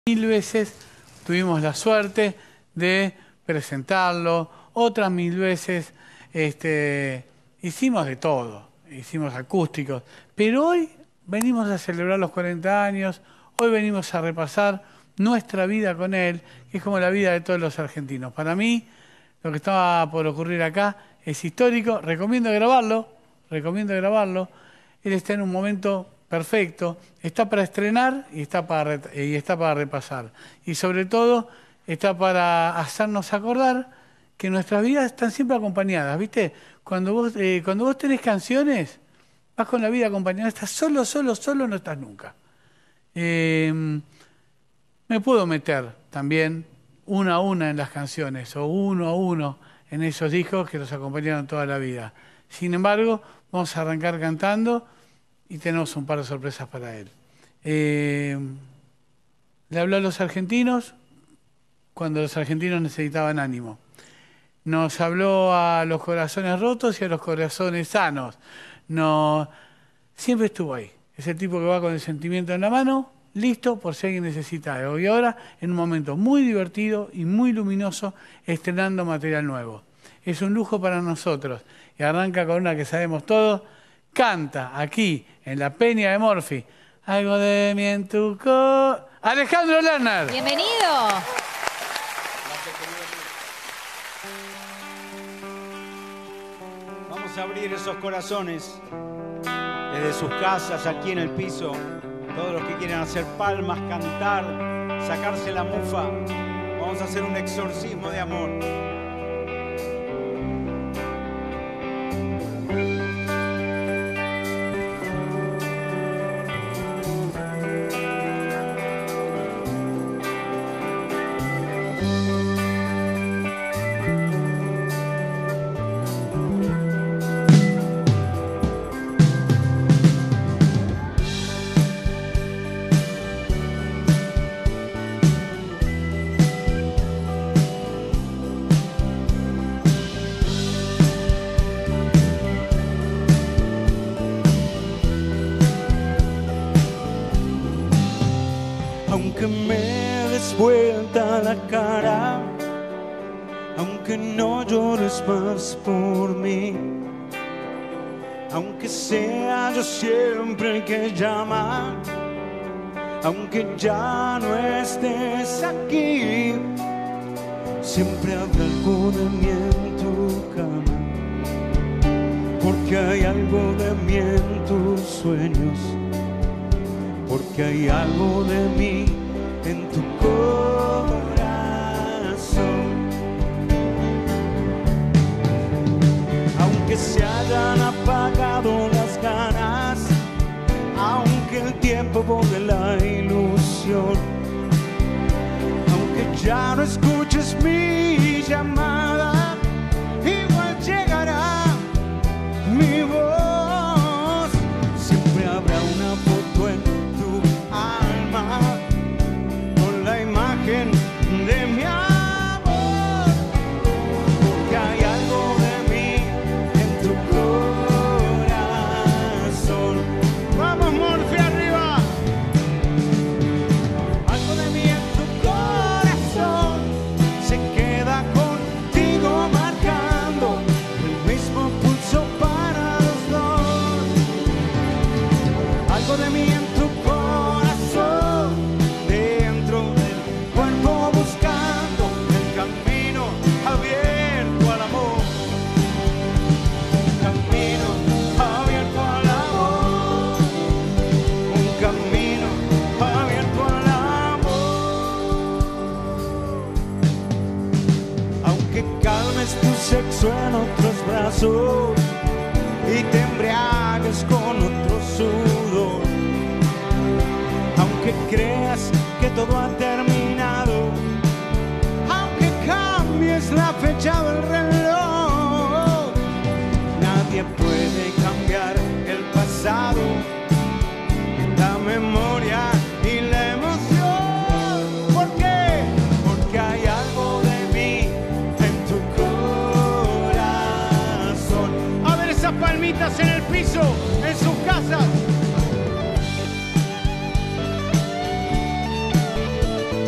Mil veces tuvimos la suerte de presentarlo, otras 1000 veces hicimos de todo, hicimos acústicos, pero hoy venimos a celebrar los 40 años, hoy venimos a repasar nuestra vida con él, que es como la vida de todos los argentinos. Para mí, lo que estaba por ocurrir acá es histórico, recomiendo grabarlo, él está en un momento perfecto, está para estrenar y está para repasar. Y sobre todo, está para hacernos acordar que nuestras vidas están siempre acompañadas, ¿viste? Cuando vos tenés canciones, vas con la vida acompañada, estás solo, no estás nunca. Me puedo meter también una a una en las canciones, o uno a uno en esos discos que nos acompañaron toda la vida. Sin embargo, vamos a arrancar cantando y tenemos un par de sorpresas para él. Le habló a los argentinos cuando los argentinos necesitaban ánimo. Nos habló a los corazones rotos y a los corazones sanos. Siempre estuvo ahí. Es el tipo que va con el sentimiento en la mano, listo por si alguien necesita algo. Y ahora, en un momento muy divertido y muy luminoso, estrenando material nuevo. Es un lujo para nosotros. Y arranca con una que sabemos todos. Canta aquí, en la Peña de Morphy, algo de mí en tu Alejandro Lerner. Bienvenido. Vamos a abrir esos corazones desde sus casas, aquí en el piso. Todos los que quieren hacer palmas, cantar, sacarse la mufa. Vamos a hacer un exorcismo de amor. Aunque me des vuelta la cara, aunque no llores más por mí, aunque sea yo siempre el que llama, aunque ya no estés aquí, siempre habrá algo de mí en tu cama, porque hay algo de mí en tus sueños, porque hay algo de mí en tu corazón. Aunque se hayan apagado las ganas, aunque el tiempo borre la ilusión, aunque ya no escuches mi llamada, igual llegará mi voz. Siempre habrá una foto en con la imagen de mi amor, porque hay algo de mí en tu corazón. Vamos, Morphy, arriba. Algo de mí en tu corazón se queda contigo marcando el mismo pulso para los dos. Algo de mí en tu corazón, dentro del cuerpo buscando el camino abierto al amor. Un camino abierto al amor. Un camino abierto al amor. Aunque calmes tu sexo en otros brazos y te embriagues con otro sudor, aunque creas que todo ha terminado, aunque cambies la fecha del reloj, nadie puede cambiar el pasado, la memoria y la emoción. ¿Por qué? Porque hay algo de mí en tu corazón. A ver esas palmitas en el piso, en sus casas.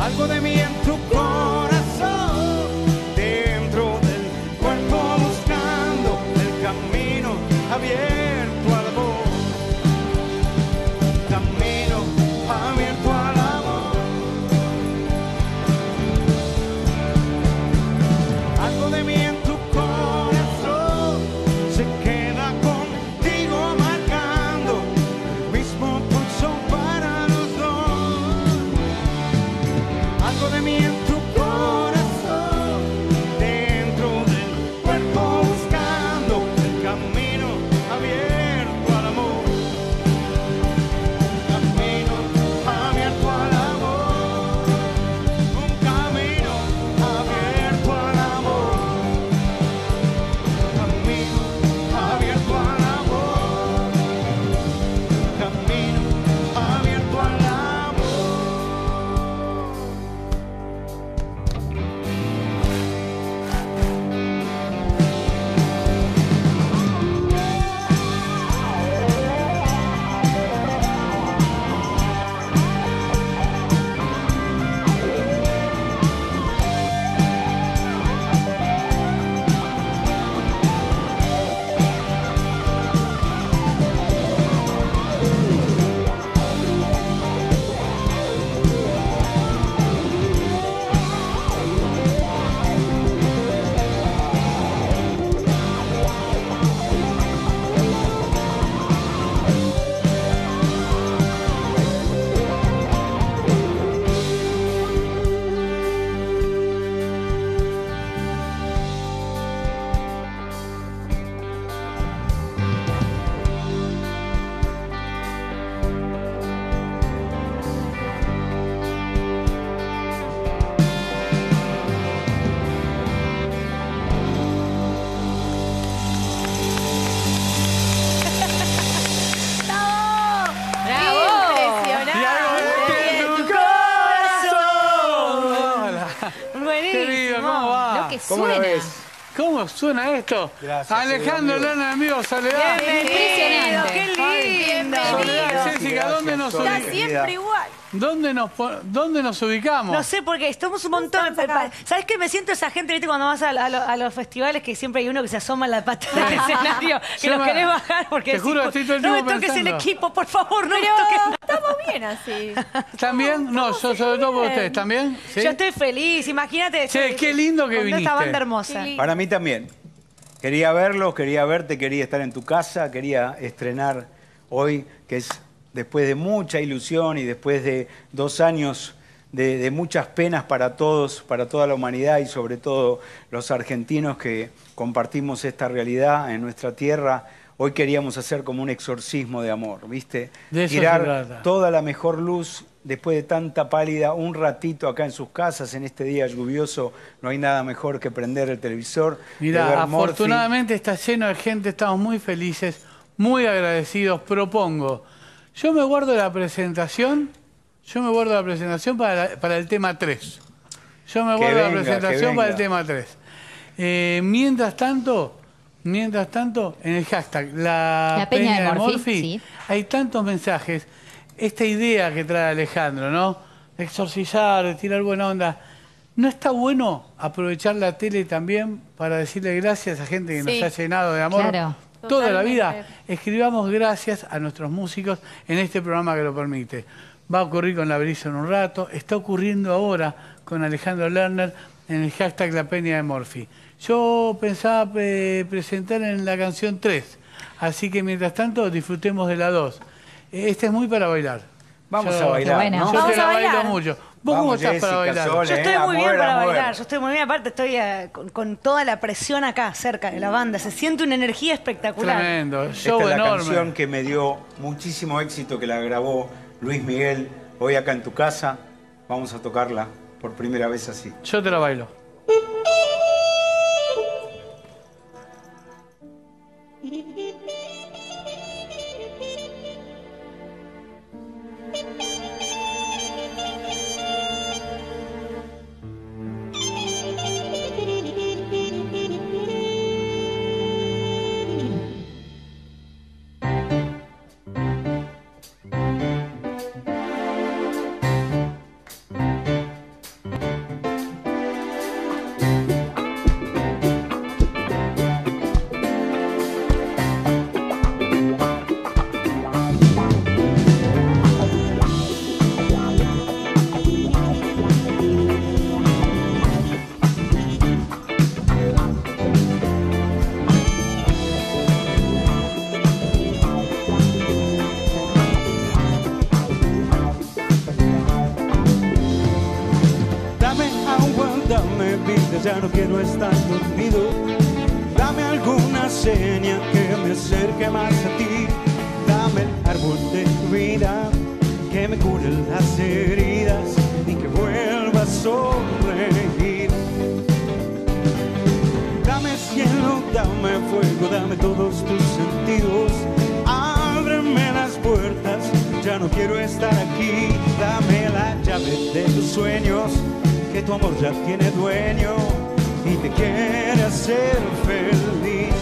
algo de mí en tu corazón, dentro del cuerpo buscando el camino abierto al amor, camino abierto al amor. Algo de mí en tu corazón se queda contigo marcando el mismo pulso para los dos. Algo de mí en tu corazón, dentro del cuerpo buscando el camino abierto al amor, camino abierto al amor, un camino abierto al amor, camino abierto al amor, camino abierto al amor. Querido, ¿cómo va? Lo que ¿Cómo lo suena. ves? ¿Cómo suena esto? Gracias, Alejandro amigo. Lerner, amigo, Soledad. Impresionante. ¡Qué lindo! Soledad, Jessica, ¿dónde nos Está ubicamos? siempre igual. ¿Dónde nos ubicamos? No sé, porque estamos un montón. ¿Sabes qué? Me siento esa gente, ¿viste? Cuando vas a los festivales, que siempre hay uno que se asoma en la pata del escenario, que Yo los querés bajar porque te juro, decís, estoy todo el no me tiempo toques el pensando. equipo, por favor, no me Pero toques. estamos bien así. ¿También? No, yo sobre todo por ustedes. ¿También? ¿Sí? Yo estoy feliz, imagínate. Che, qué lindo que con viniste. esta banda hermosa. Para mí también. Quería verlos, quería verte, quería estar en tu casa, quería estrenar hoy, que es después de mucha ilusión y después de 2 años de muchas penas para todos, para toda la humanidad y sobre todo los argentinos que compartimos esta realidad en nuestra tierra. Hoy queríamos hacer como un exorcismo de amor, ¿viste? De eso Tirar se trata. toda la mejor luz después de tanta pálida, un ratito acá en sus casas, en este día lluvioso, no hay nada mejor que prender el televisor. de ver Mirá, Morphy. afortunadamente está lleno de gente, estamos muy felices, muy agradecidos. Propongo, yo me guardo la presentación para el tema 3. Yo me Que guardo la venga, presentación que para el venga. tema 3. Mientras tanto, en el hashtag La Peña de Morphy, sí. hay tantos mensajes. Esta idea que trae Alejandro, ¿no? De exorcizar, de tirar buena onda. ¿No está bueno aprovechar la tele también para decirle gracias a gente que Sí. nos ha llenado de amor Claro. toda la vida? Totalmente. Escribamos gracias a nuestros músicos en este programa que lo permite. Va a ocurrir con la Brisa en un rato, está ocurriendo ahora con Alejandro Lerner en el hashtag La Peña de Morphy. Yo pensaba presentar en la canción 3, así que mientras tanto disfrutemos de la 2. Este es muy para bailar. Vamos Yo- a bailar, bueno. ¿no? Yo Vamos te la a bailar. bailo mucho. ¿Vos cómo Vamos, estás para Jessica, bailar? Sole. Yo estoy muy bien a para mover. bailar, yo estoy muy bien, aparte estoy con toda la presión acá, cerca de la banda, se siente una energía espectacular. Tremendo, Esta show es la enorme. canción que me dio muchísimo éxito, que la grabó Luis Miguel hoy acá en tu casa. Vamos a tocarla por primera vez así. Yo te la bailo. ya no quiero estar dormido. Dame alguna seña que me acerque más a ti. Dame el árbol de tu vida que me cure las heridas y que vuelva a sonreír. Dame cielo, dame fuego, dame todos tus sentidos. Ábreme las puertas, ya no quiero estar aquí. Dame la llave de tus sueños, que tu amor ya tiene dueño y te quiere hacer feliz.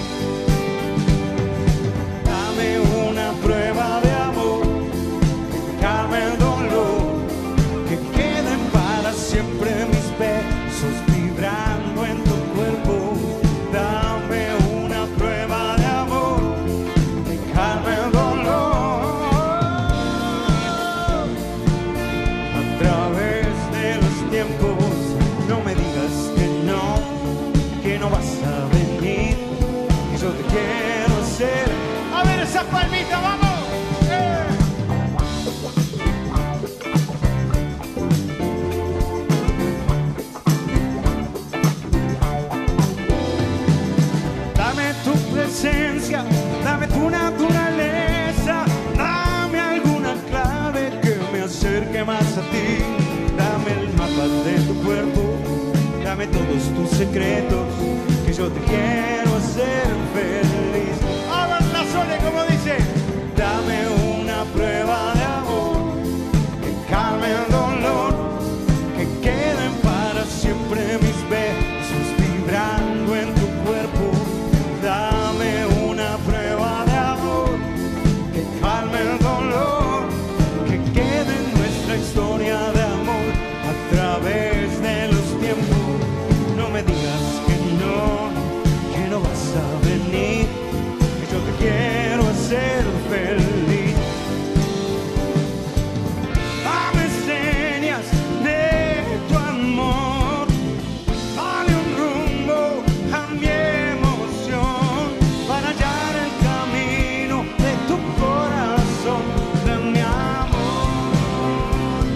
Dame una prueba de amor, que calme el dolor, que queden para siempre mis besos vibrando en tu cuerpo. Dame una prueba de amor, que calme el dolor. A través de los tiempos, no me digas que no vas a venir, que yo te quiero hacer. A ver esa palmita, vamos. Dame tu presencia, dame tu naturaleza, dame alguna clave que me acerque más a ti. Dame el mapa de tu cuerpo, dame todos tus secretos, que yo te quiero hacer feliz. Hagan la Sole como dice. Dame una prueba de amor, que calme el dolor, que queden para siempre mis besos vibrando en tu cuerpo. Dame una prueba de amor, que calme el dolor, que quede nuestra historia de amor a través de los tiempos. No me digas que no vas a venir, que yo te quiero hacer feliz. Dame señas de tu amor, dale un rumbo a mi emoción, para hallar el camino de tu corazón, de mi amor.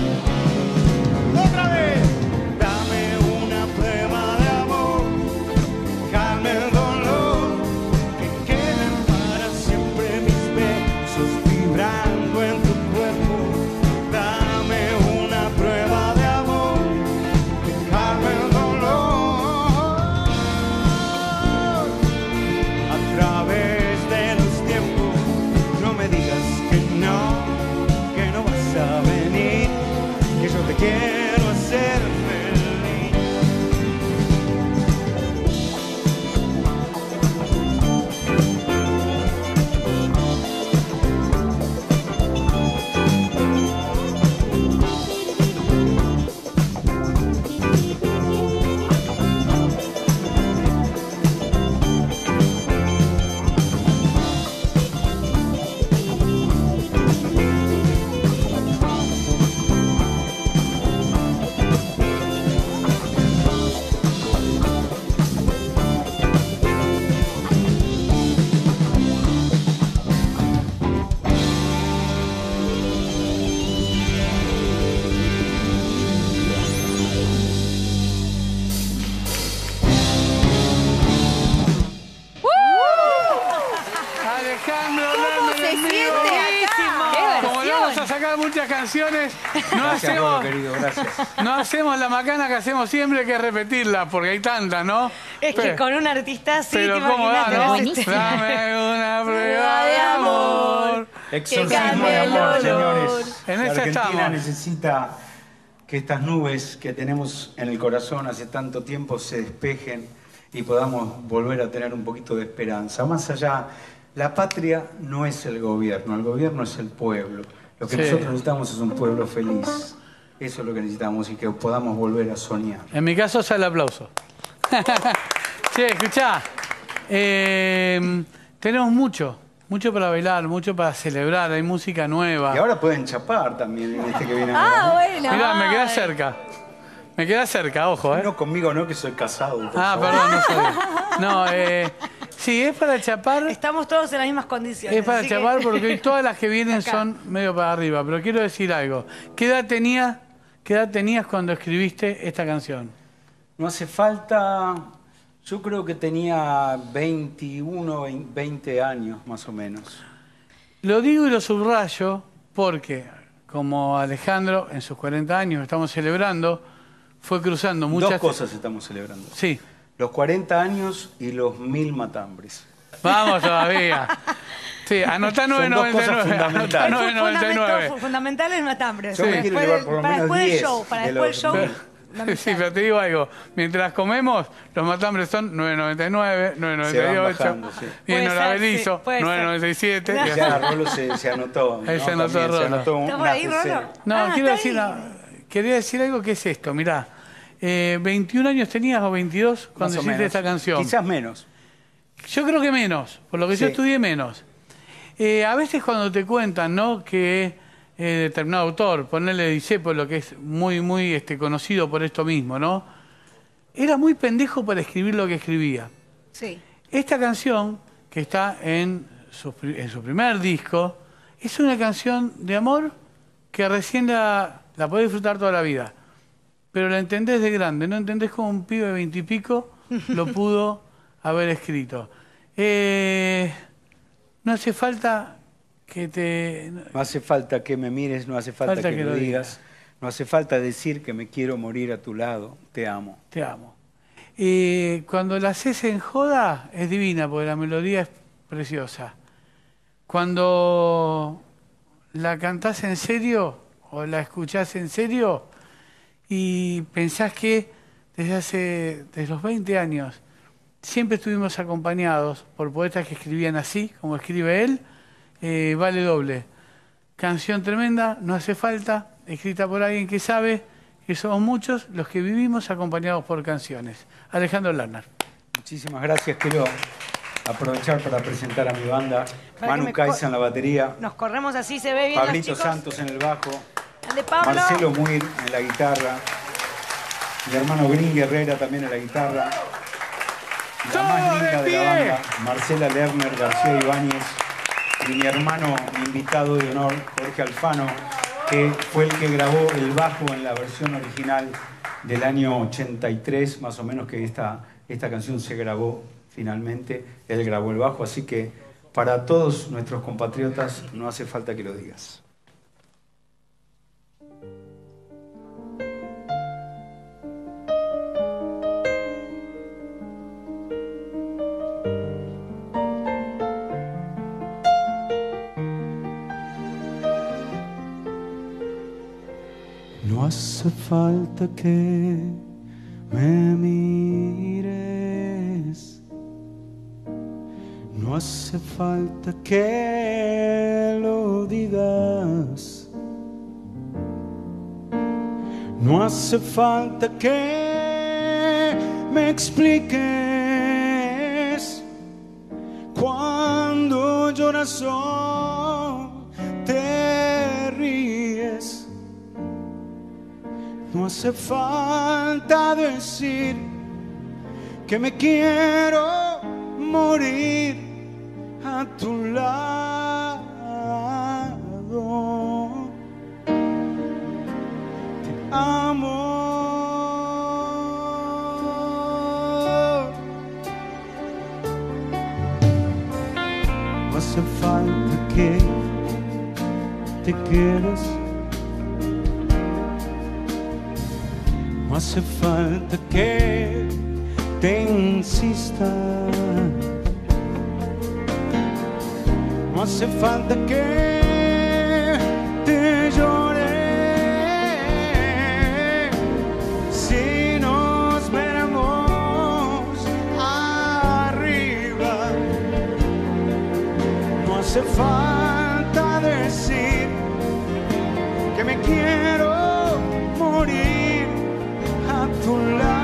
Otra vez. Dame una prueba de amor, calme el dolor, que queden para siempre mis besos vibrando en tu cuerpo. Dame una prueba de amor, que calme el dolor. A través de los tiempos, no me digas que no vas a venir, que yo te quiero hacer feliz. Alejandro ¿Cómo Lerner se en vivo. siente acá? Como le vamos a sacar muchas canciones, Gracias, Rolo, querido, gracias. no hacemos la macana que hacemos siempre, que es repetirla, porque hay tantas, ¿no? Es que con un artista así, pero te ¿cómo da, imaginas, no? buenísimo. Dame una prueba de amor. Exorcismo cambie de el amor, olor. señores. En La esa Argentina estamos. necesita que estas nubes que tenemos en el corazón hace tanto tiempo se despejen y podamos volver a tener un poquito de esperanza. Más allá, la patria no es el gobierno es el pueblo. Lo que Sí. nosotros necesitamos es un pueblo feliz. Eso es lo que necesitamos y que podamos volver a soñar. En mi caso es el aplauso. Che, escuchá. Tenemos mucho para bailar, mucho para celebrar. Hay música nueva. Y ahora pueden chapar también en este que viene ahora. Ah, bueno. Mirá, me queda ay. cerca. Me queda cerca, ojo, ¿eh? No conmigo, no, que soy casado. por Ah, favor. perdón, no sabía. No, sí, es para chapar. Estamos todos en las mismas condiciones. Es para así que- chapar porque hoy todas las que vienen Acá. son medio para arriba. Pero quiero decir algo. ¿Qué edad tenías cuando escribiste esta canción? No hace falta, yo creo que tenía 21, 20 años más o menos. Lo digo y lo subrayo porque, como Alejandro, en sus 40 años que estamos celebrando, fue cruzando muchas... Dos cosas estamos celebrando. Sí. Los 40 años y los 1000 matambres. Vamos todavía. Sí, anotá Son dos cosas 9.99. Anotá fundamentales. 9.99. Fundamentales matambres. Yo me quiero llevar por lo Para menos después del 10 show. Para de después del los show. 1000. Sí, pero te digo algo. Mientras comemos, los matambres son 9.99, Se van 9.98. bajando, sí. Viene Puede la ser, Belizo, sí, puede ser. 9.97. y así. Ya Rolo se anotó. Ahí se anotó También Rolo. se anotó ¿Está por una ahí, Rolo? tercera. No, Ah, quiero está decir, ahí. quería decir algo que es esto. Mirá, 21 años tenías o 22 cuando Más o hiciste menos. esta canción. Quizás menos. Yo creo que menos, por lo que yo Sí. estudié menos. A veces cuando te cuentan, ¿no?, que determinado autor, ponerle Discépolo, que es muy conocido por esto mismo, ¿no?, era muy pendejo para escribir lo que escribía. Sí. Esta canción, que está en su primer disco, es una canción de amor que recién la podés disfrutar toda la vida. Pero la entendés de grande, no entendés cómo un pibe de 20 y pico lo pudo haber escrito. No hace falta que te... No hace falta que me mires, no hace falta que lo digas. No hace falta decir que me quiero morir a tu lado. Te amo. Te amo. Cuando la haces en joda es divina, porque la melodía es preciosa. Cuando la cantás en serio o la escuchás en serio y pensás que desde los 20 años siempre estuvimos acompañados por poetas que escribían así, como escribe él, vale doble. Canción tremenda, no hace falta, escrita por alguien que sabe que somos muchos los que vivimos acompañados por canciones. Alejandro Lerner. Muchísimas gracias. Quiero aprovechar para presentar a mi banda. Para que Manu me Caiza en la batería. Nos corremos así, se ve bien. Pablito los chicos. Santos en el bajo. El de Pablo. Marcelo Muir en la guitarra. Mi hermano Green Herrera también en la guitarra. La más ¡Todo de linda de pie! la banda, Marcela Lerner, García Ibáñez. Y mi hermano, mi invitado de honor, Jorge Alfano, que fue el que grabó el bajo en la versión original del año 83, más o menos, que esta canción se grabó finalmente. Él grabó el bajo, así que para todos nuestros compatriotas no hace falta que lo digas. No hace falta que me mires, no hace falta que lo digas, no hace falta que me expliques cuando lloras o te ríes. No hace falta decir que me quiero morir a tu lado. Te amo. No hace falta que te quedes. No hace falta que te insista. No hace falta que te llore. Si nos veremos arriba, no hace falta decir que me quiero morir a tu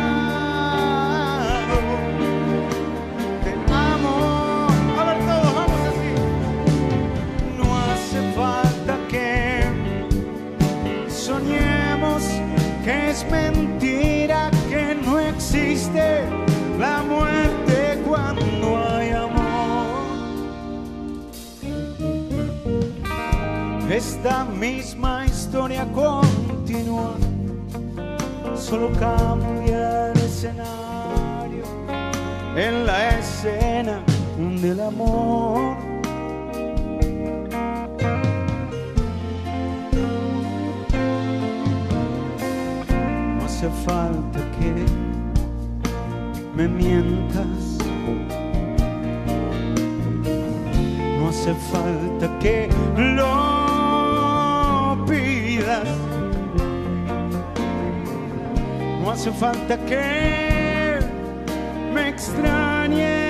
lado. Te amo. A ver todos, vamos así. No hace falta que soñemos que es mentira, que no existe la muerte cuando hay amor. Esta misma historia continúa, solo cambia el escenario, en la escena del amor. No hace falta que me mientas, no hace falta que lo pidas, no hace falta que me extrañes.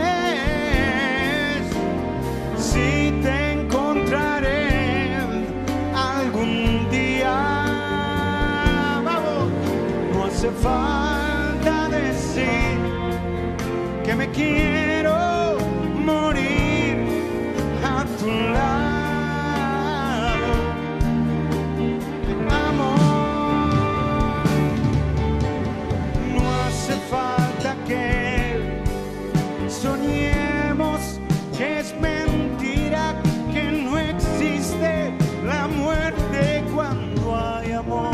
Si te encontraré algún día, vamos, no hace falta decir que me quiero morir a tu lado, amor. No hace falta que soñemos que es mentira, que no existe la muerte cuando hay amor.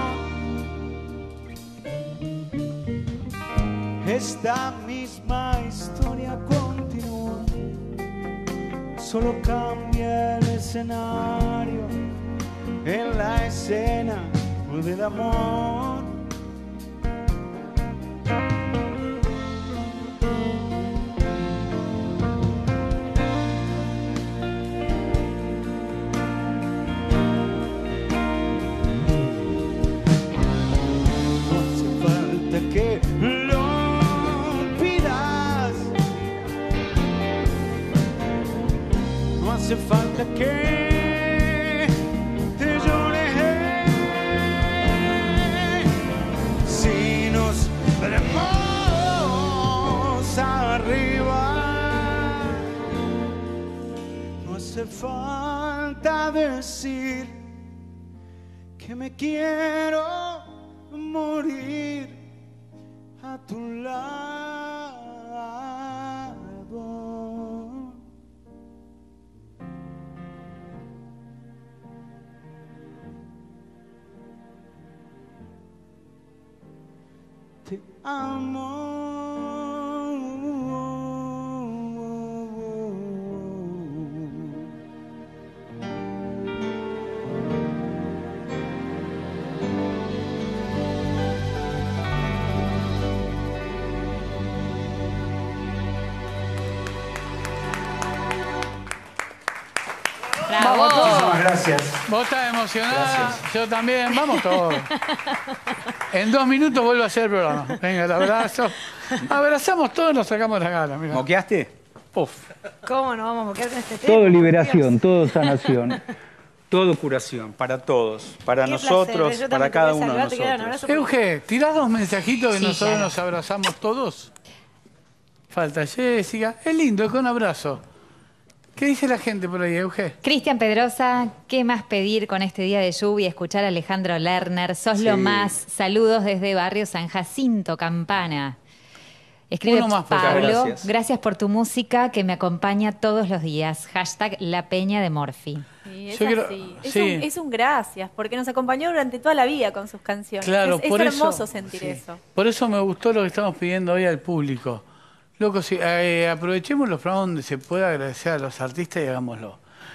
Esta misma historia continúa, solo cambia el escenario, en la escena del amor. No hace falta que lo pidas, no hace falta que te llore. Si nos veremos arriba, no hace falta decir que me quiero morir a tu lado. Te amo. Bravo. Muchísimas gracias. Vos estás emocionada, Gracias. yo también, vamos todos. En 2 minutos vuelvo a hacer el programa. Venga, el abrazo. Abrazamos todos y nos sacamos la gana. Mirá. ¿Moqueaste? Uf. ¿Cómo nos vamos a moquear con este tema? Todo liberación, todo sanación, todo curación, para todos, para Qué nosotros, placer, yo para también cada te voy a uno de saludar, te quiero dar un nosotros. abrazo. Euge, tirás 2 mensajitos que Sí, nosotros claro. nos abrazamos todos. Falta Jessica. Es lindo, es con abrazo. ¿Qué dice la gente por ahí, Euge? Cristian Pedrosa, ¿qué más pedir con este día de lluvia? Escuchar a Alejandro Lerner, sos lo Sí. más. Saludos desde Barrio San Jacinto, Campana. Escribe Uno más, por favor. Pablo, Gracias. gracias por tu música que me acompaña todos los días. Hashtag La Peña de Morphy. Sí, es Yo quiero- así. sí. Es un gracias, porque nos acompañó durante toda la vida con sus canciones. Claro, es por hermoso eso, sentir sí. eso. Por eso me gustó lo que estamos pidiendo hoy al público. Loco, sí, aprovechemos los programas donde se pueda agradecer a los artistas y hagámoslo.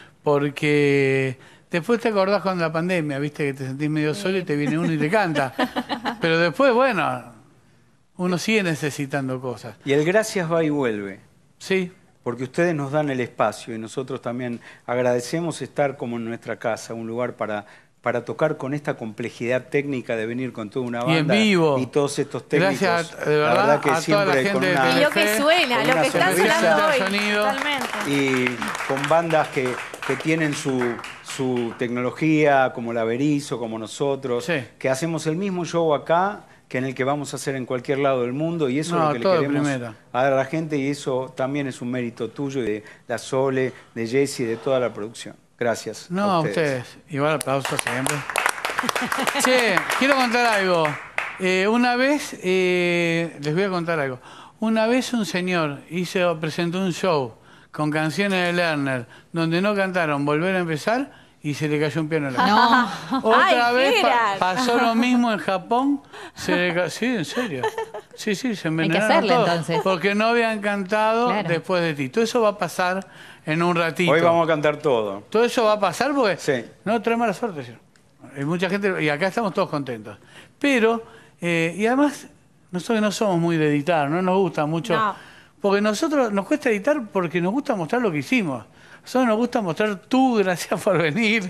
Porque después te acordás con la pandemia, viste que te sentís medio solo y te viene uno y te canta. Pero después, bueno, uno sigue necesitando cosas. Y el gracias va y vuelve, Sí, porque ustedes nos dan el espacio y nosotros también agradecemos estar como en nuestra casa, un lugar para tocar con esta complejidad técnica de venir con toda una Y en banda vivo. y todos estos técnicos. Gracias, de verdad, que a toda la siempre gente de con una, Y lo que Telefe, suena, con lo una que está sonrisa. sonando hoy. Sonido. Totalmente. y con bandas que tienen su tecnología, como la Berizo, como nosotros, Sí. que hacemos el mismo show acá que en el que vamos a hacer en cualquier lado del mundo, y eso No, es lo que le todo de queremos primera. a dar a la gente, y eso también es un mérito tuyo y de la Sole, de Jessy y de toda la producción. Gracias. no, a ustedes. Igual aplausos siempre. Che, quiero contar algo. Una vez, les voy a contar algo. Una vez un señor presentó un show con canciones de Lerner, donde no cantaron Volver a Empezar y se le cayó un piano en la cabeza. No. Otra Ay, vez Gerard. pasó lo mismo en Japón. Sí, en serio. Sí, se Hay que envenenaron hacerle, todos, entonces. porque no habían cantado Claro. después de ti. Todo eso va a pasar en un ratito. Hoy vamos a cantar todo. Todo eso va a pasar porque Sí. no trae mala suerte. Señor. Hay mucha gente, y acá estamos todos contentos. Pero, y además, nosotros no somos muy de editar, no nos gusta mucho. No. Porque nosotros nos cuesta editar porque nos gusta mostrar lo que hicimos. Nosotros nos gusta mostrar tú, gracias por venir,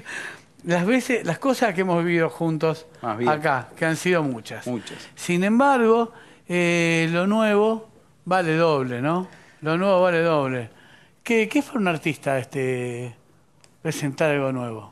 las cosas que hemos vivido juntos Más bien. acá, que han sido muchas. Muchas. Sin embargo, lo nuevo vale doble, ¿no? Lo nuevo vale doble. ¿Qué es para un artista presentar algo nuevo?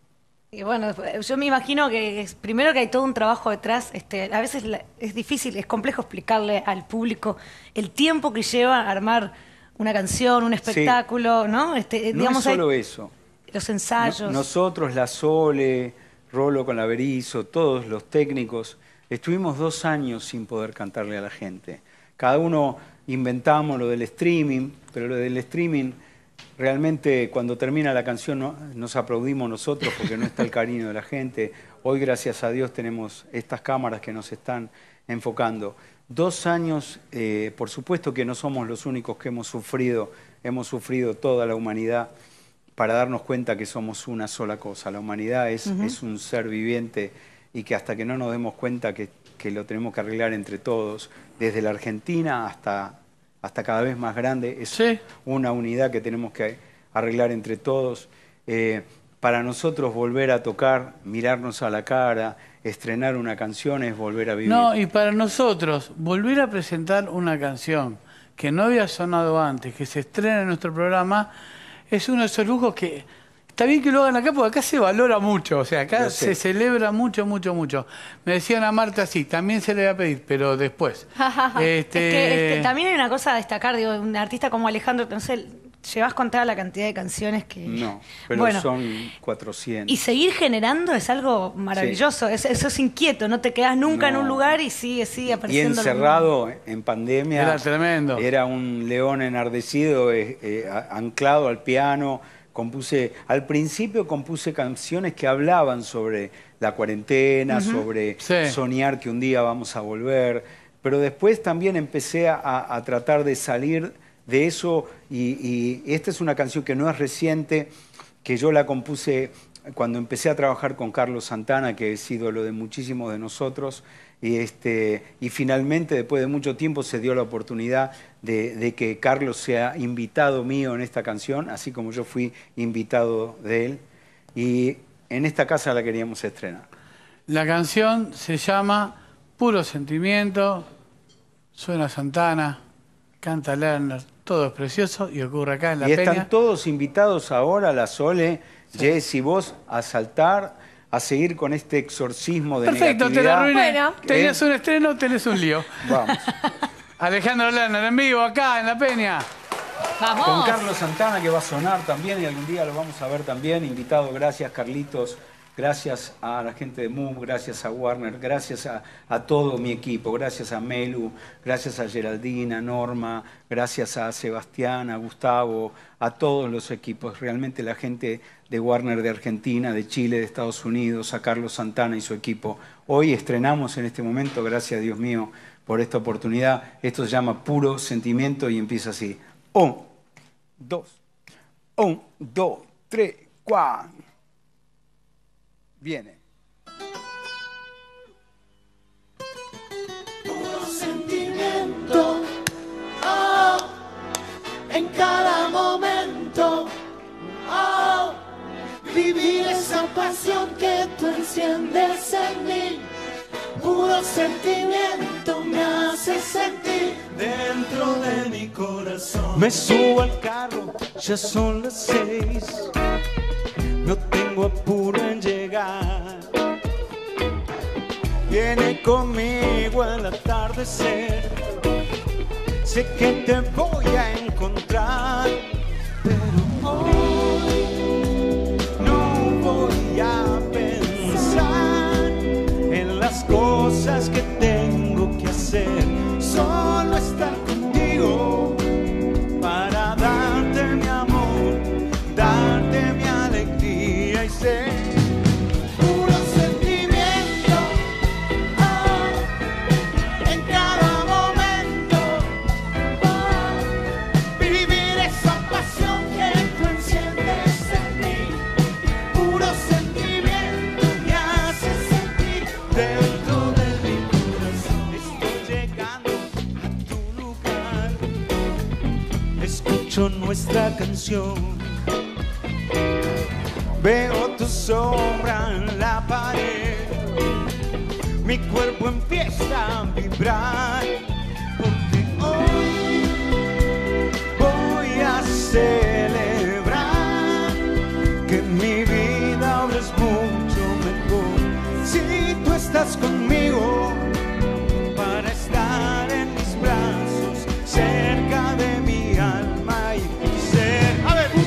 Y bueno, yo me imagino que primero que hay todo un trabajo detrás. A veces es difícil, es complejo explicarle al público el tiempo que lleva armar una canción, un espectáculo, ¿no? No Digamos, es solo hay eso. los ensayos. Nosotros, la Sole, Rolo con la Berizo, todos los técnicos, estuvimos 2 años sin poder cantarle a la gente. Cada uno inventamos lo del streaming, pero lo del streaming, realmente cuando termina la canción nos aplaudimos nosotros porque no está el cariño de la gente. Hoy, gracias a Dios, tenemos estas cámaras que nos están enfocando. 2 años, por supuesto que no somos los únicos que hemos sufrido toda la humanidad, para darnos cuenta que somos una sola cosa. La humanidad es un ser viviente y que hasta que no nos demos cuenta que lo tenemos que arreglar entre todos, desde la Argentina hasta cada vez más grande, es una unidad que tenemos que arreglar entre todos. Para nosotros volver a tocar, mirarnos a la cara, estrenar una canción es volver a vivir. No, y para nosotros, volver a presentar una canción que no había sonado antes, que se estrena en nuestro programa, es uno de esos lujos que está bien que lo hagan acá porque acá se valora mucho, o sea, acá se celebra mucho, mucho, mucho. Me decían a Marta, sí, también se le va a pedir, pero después. Es que también hay una cosa a destacar, digo, un artista como Alejandro, no sé, llevas contada la cantidad de canciones que... No, pero bueno, son 400. y seguir generando es algo maravilloso, eso es inquieto, no te quedas nunca en un lugar y sigue Y apareciendo. encerrado en pandemia. Era tremendo. Era un león enardecido, anclado al piano. Al principio compuse canciones que hablaban sobre la cuarentena, sobre soñar que un día vamos a volver. Pero después también empecé a tratar de salir de eso. Y esta es una canción que no es reciente, que yo la compuse cuando empecé a trabajar con Carlos Santana, que es ídolo de muchísimos de nosotros. Y finalmente, después de mucho tiempo, se dio la oportunidad de que Carlos sea invitado mío en esta canción, así como yo fui invitado de él. Y en esta casa la queríamos estrenar. La canción se llama Puro Sentimiento, suena Santana, canta Lerner, todo es precioso y ocurre acá en La Peña. Y están todos invitados ahora, la Sole, Jess y vos, a saltar, a seguir con este exorcismo de Perfecto, te la negatividad. arruiné. Bueno. Tenías un estreno, tenés un lío. Vamos. Alejandro Lerner en vivo acá en La Peña. ¡Vamos! Con Carlos Santana, que va a sonar también y algún día lo vamos a ver también. Invitado, gracias Carlitos, gracias a la gente de Move, gracias a Warner, gracias a todo mi equipo, gracias a Melu, gracias a Geraldina, Norma, gracias a Sebastián, a Gustavo, a todos los equipos. Realmente la gente de Warner de Argentina, de Chile, de Estados Unidos, a Carlos Santana y su equipo. Hoy estrenamos en este momento, gracias a Dios mío por esta oportunidad. Esto se llama Puro Sentimiento y empieza así. 1, 2, 1, 2, 3, 4. Viene. Puro sentimiento, oh, en cada momento, oh, vivir esa pasión que tú enciendes en mí. Puro sentimiento me hace sentir dentro de mi corazón. Me subo al carro, ya son las 6. No tengo apuro en llegar. Viene conmigo al atardecer. Sé que te voy a encontrar, pero hoy no voy a pensar en las cosas que tengo que hacer. Solo estar contigo para darte mi amor, darte mi alegría y ser puro sentimiento, oh, en cada momento. escucho nuestra canción. Veo tu sombra en la pared, mi cuerpo empieza a vibrar, porque hoy voy a celebrar que mi vida ahora es mucho mejor si tú estás conmigo, para estar en mis brazos, cerca de mi alma y ser. A ver.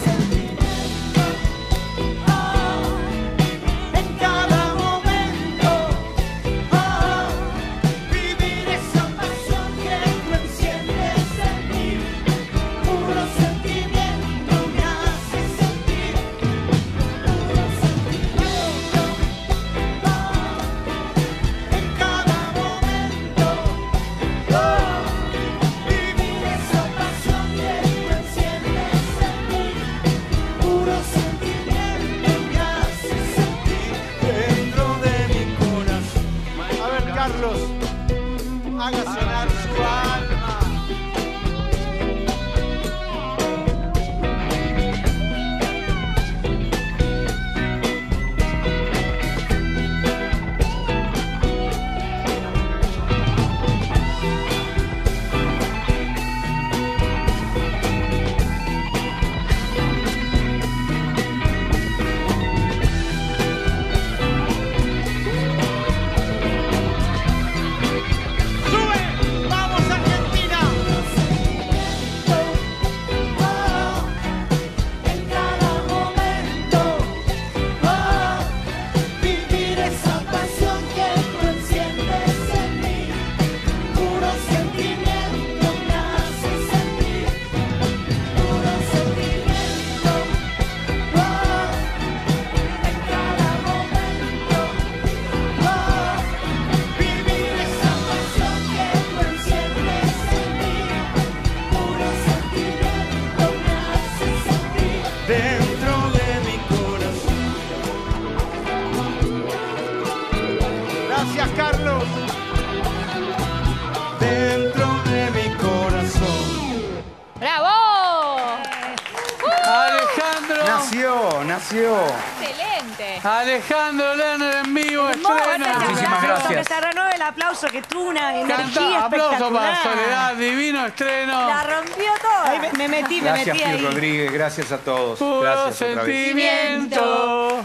Haga sonar su alma. Gracias, Carlos. Dentro de mi corazón. ¡Bravo! Alejandro. Nació. ¡Excelente! Alejandro Lerner en vivo, estrena. Muchísimas gracias. Que se renueve el aplauso, que tuvo una energía Canta, aplauso para espectacular. Soledad, divino estreno. La rompió toda. Ahí me metí Gracias, Pío ahí. Rodríguez. Gracias a todos. Puro Gracias otra vez. sentimiento.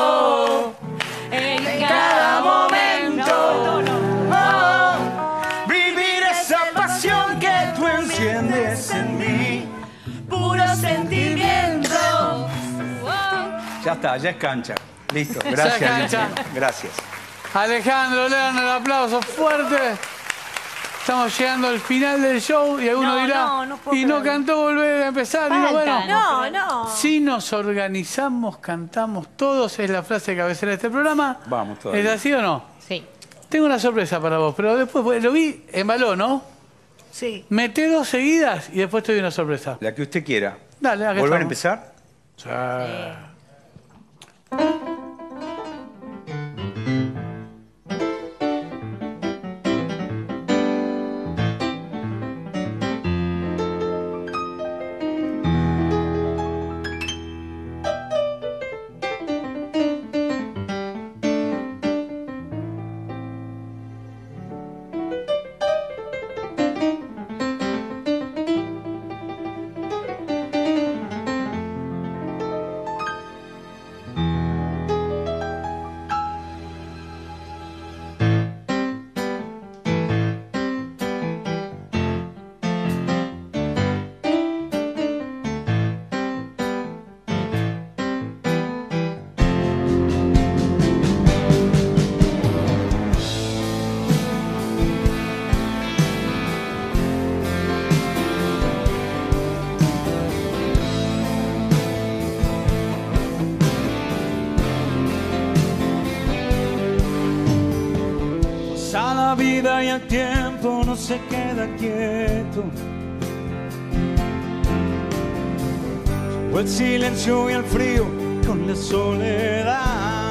En cada momento. Vivir esa pasión que tú enciendes en mí. Puro sentimiento. Ya está, ya es cancha. Listo. Ya es Gracias. cancha. Guillermo. Gracias. Alejandro Lerner, aplauso fuerte. Estamos llegando al final del show y alguno No, dirá, no puedo y no creerlo. cantó volver a empezar. Digo, Falta, bueno, No. si nos organizamos, cantamos todos, es la frase cabecera de este programa. Vamos todavía. ¿Es así o no? Sí. Tengo una sorpresa para vos, pero después lo vi en balón, ¿no? Sí. Meté 2 seguidas y después te doy una sorpresa. La que usted quiera. Dale, acá ¿Volver a estamos. empezar? Sí. Pasa la vida y el tiempo no se queda quieto. O el silencio y el frío con la soledad.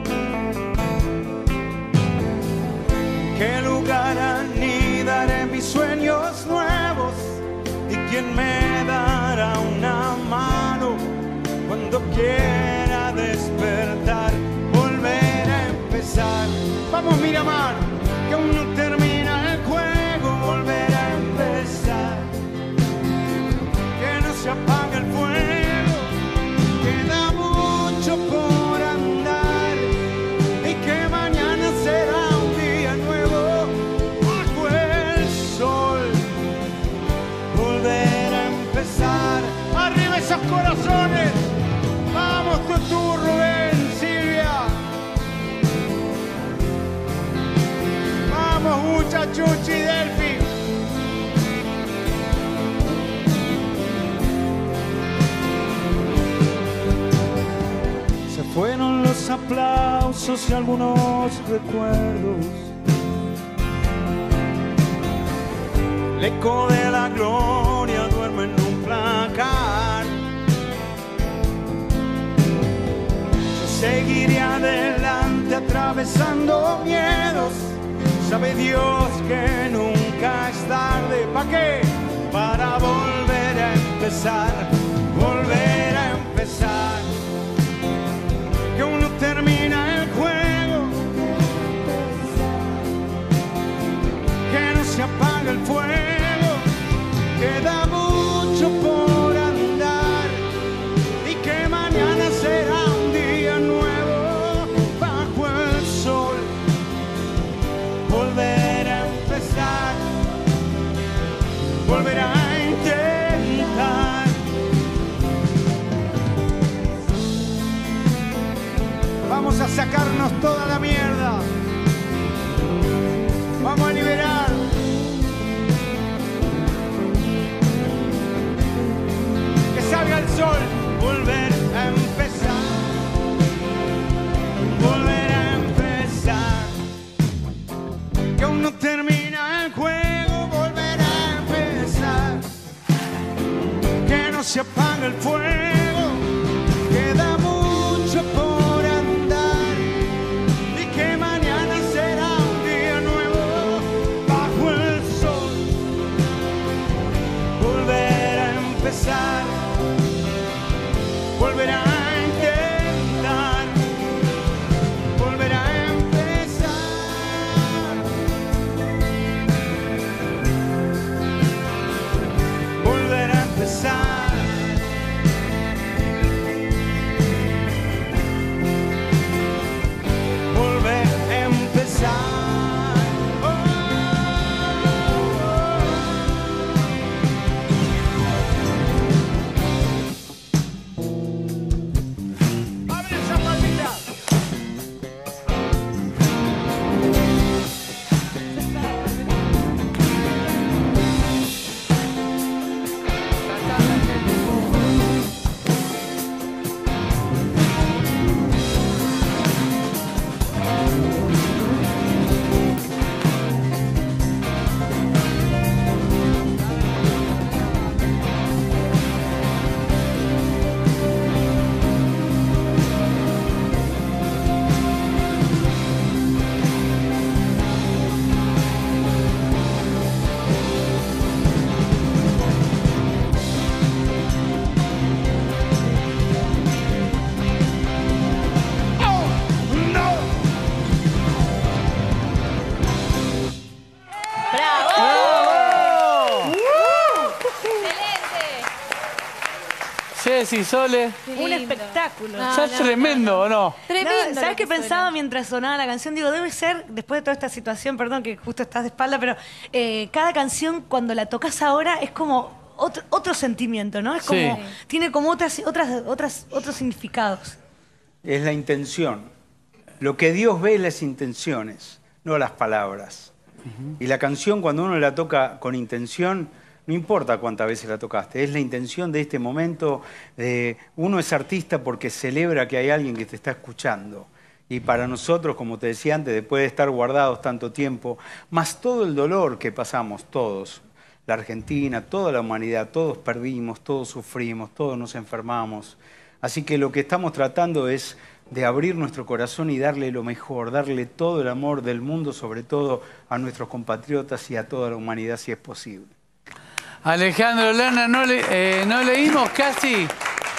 ¿Qué lugar anidaré mis sueños nuevos? ¿Y quién me da quiera despertar, volver a empezar. Vamos Miramar, que aún no termina el juego, volver a empezar. Que no se apague el fuego, queda mucho por andar y que mañana será un día nuevo bajo el sol. Volver a empezar. Arriba esos corazones. Vamos tú, Rubén, Silvia. Vamos, muchachuchi, Delphi. Se fueron los aplausos y algunos recuerdos. El eco de la gloria duerme en un placar. Yo seguiré adelante atravesando miedos. Sabe Dios que nunca es tarde. ¿Para qué? Para volver a empezar, volver a empezar. Que aún no termina el juego, que no se apaga el fuego, queda mucho por andar y que mañana será un día nuevo bajo el sol. Volver a empezar, volver a intentar. Vamos a sacarnos toda la mierda. Vamos a liberar. Que salga el sol. Volver a empezar. Volver a empezar. Que aún no termina el juego. Volver a empezar. Que no se apague el fuego. Queda mucho por andar y que mañana será un día nuevo bajo el sol. Volver a empezar, volver a intentar, volver a empezar. Volver a empezar. Volver a empezar. ¡Abre esa palmita! Ceci, Sole. Un espectáculo. Ya es tremendo, ¿o no? Tremendo. ¿Sabes lo qué que pensaba suena. mientras sonaba la canción? Digo, debe ser, después de toda esta situación, perdón que justo estás de espalda, pero cada canción cuando la tocas ahora es como otro sentimiento, ¿no? Es como, Sí. tiene como otros significados. Es la intención. Lo que Dios ve es las intenciones, no las palabras. Y la canción, cuando uno la toca con intención, no importa cuántas veces la tocaste, es la intención de este momento. Uno es artista porque celebra que hay alguien que te está escuchando. Y para nosotros, como te decía antes, después de estar guardados tanto tiempo, más todo el dolor que pasamos todos, la Argentina, toda la humanidad, todos perdimos, todos sufrimos, todos nos enfermamos. Así que lo que estamos tratando es de abrir nuestro corazón y darle lo mejor, darle todo el amor del mundo, sobre todo a nuestros compatriotas y a toda la humanidad, si es posible. Alejandro Lerner, no leímos casi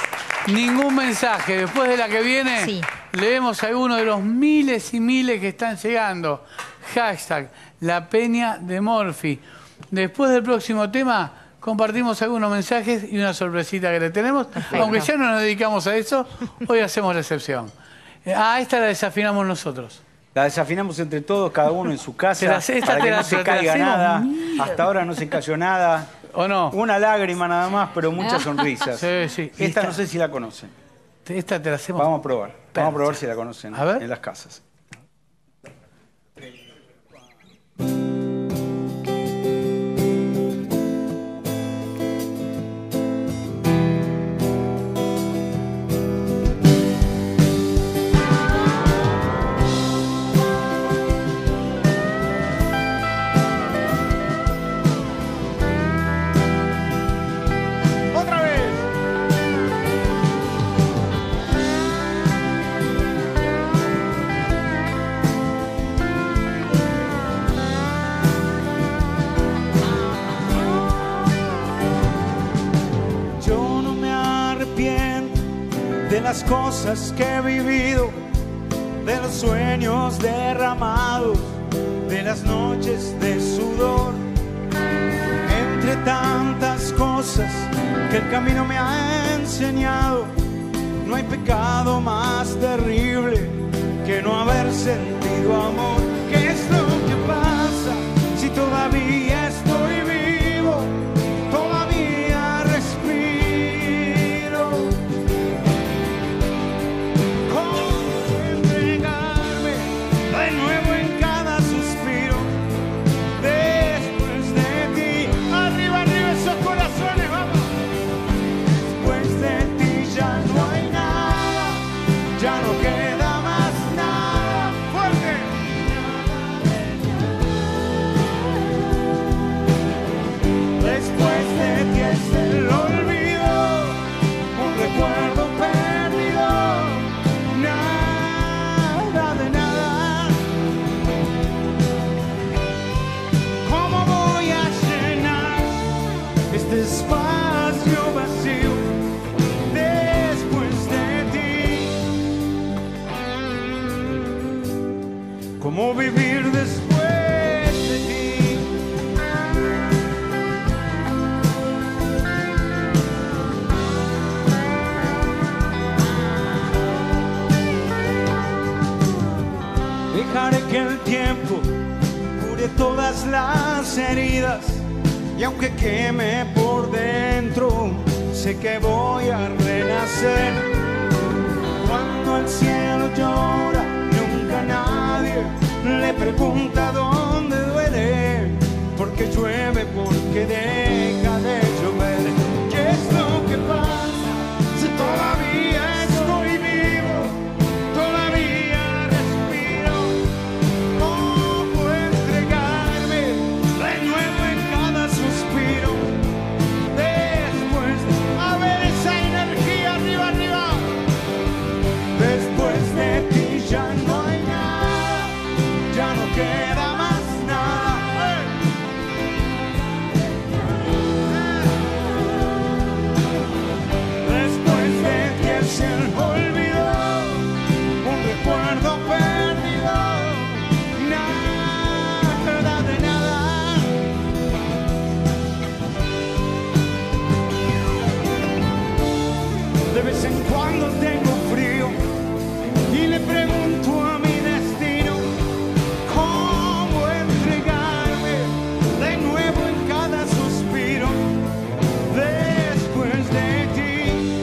ningún mensaje. Después de la que viene, Sí. leemos algunos de los miles y miles que están llegando. Hashtag La Peña de Morphy. Después del próximo tema, compartimos algunos mensajes y una sorpresita que le tenemos. Aunque ya no nos dedicamos a eso, hoy hacemos la excepción. Esta la desafinamos nosotros. La desafinamos entre todos, cada uno en su casa, para que no se caiga nada. Hasta ahora no se cayó nada. ¿O no? Una lágrima nada más, pero muchas sonrisas. Sí, sí. Esta no sé si la conocen. Esta te la hacemos. Vamos a probar. Vamos a probar si la conocen A ver. en las casas. Otra vez. Yo no me arrepiento de las cosas que he vivido, de los sueños derramados, de las noches de sudor. Entre tantas cosas que el camino me ha enseñado, no hay pecado más terrible que no haber sentido amor. ¿Qué es lo que pasa si todavía estoy vivo? Todavía respiro. ¿Cómo entregarme de nuevo en cada suspiro? Después de ti, arriba, arriba esos corazones, vamos. Después de ti ya no hay nada, ya no queda más nada. Fuerte. Después de ti es el olvido, un recuerdo perdido, nada de nada. ¿Cómo voy a llenar este espacio vacío después de ti? ¿Cómo vivir después de ti? Dejaré que el tiempo cure todas las heridas, y aunque queme por dentro, sé que voy a renacer. Cuando el cielo llora, nunca nadie le pregunta dónde duele, porque llueve, porque deja de llover. ¿Qué es lo que pasa si todavía estoy vivo? Todavía respiro. ¿Cómo entregarme de nuevo en cada suspiro? Después, a ver esa energía arriba, arriba. Después de ti ya no hay nada, ya no queda más nada. Después de ti es el olvido, un recuerdo perdido, nada de nada. De vez en cuando tengo frío y le pregunto a mi destino cómo entregarme de nuevo en cada suspiro después de ti.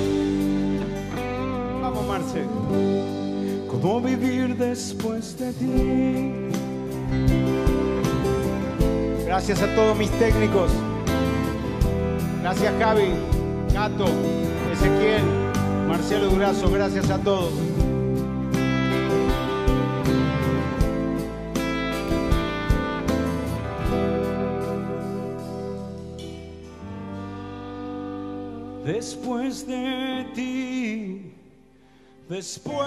Vamos, Marce. ¿Cómo vivir después de ti? Gracias a todos mis técnicos. Gracias, Javi, Gato, Ezequiel, Marcelo Durazo. Gracias a todos. Después de ti, después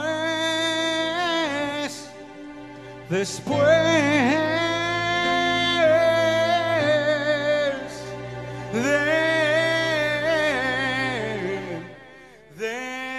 de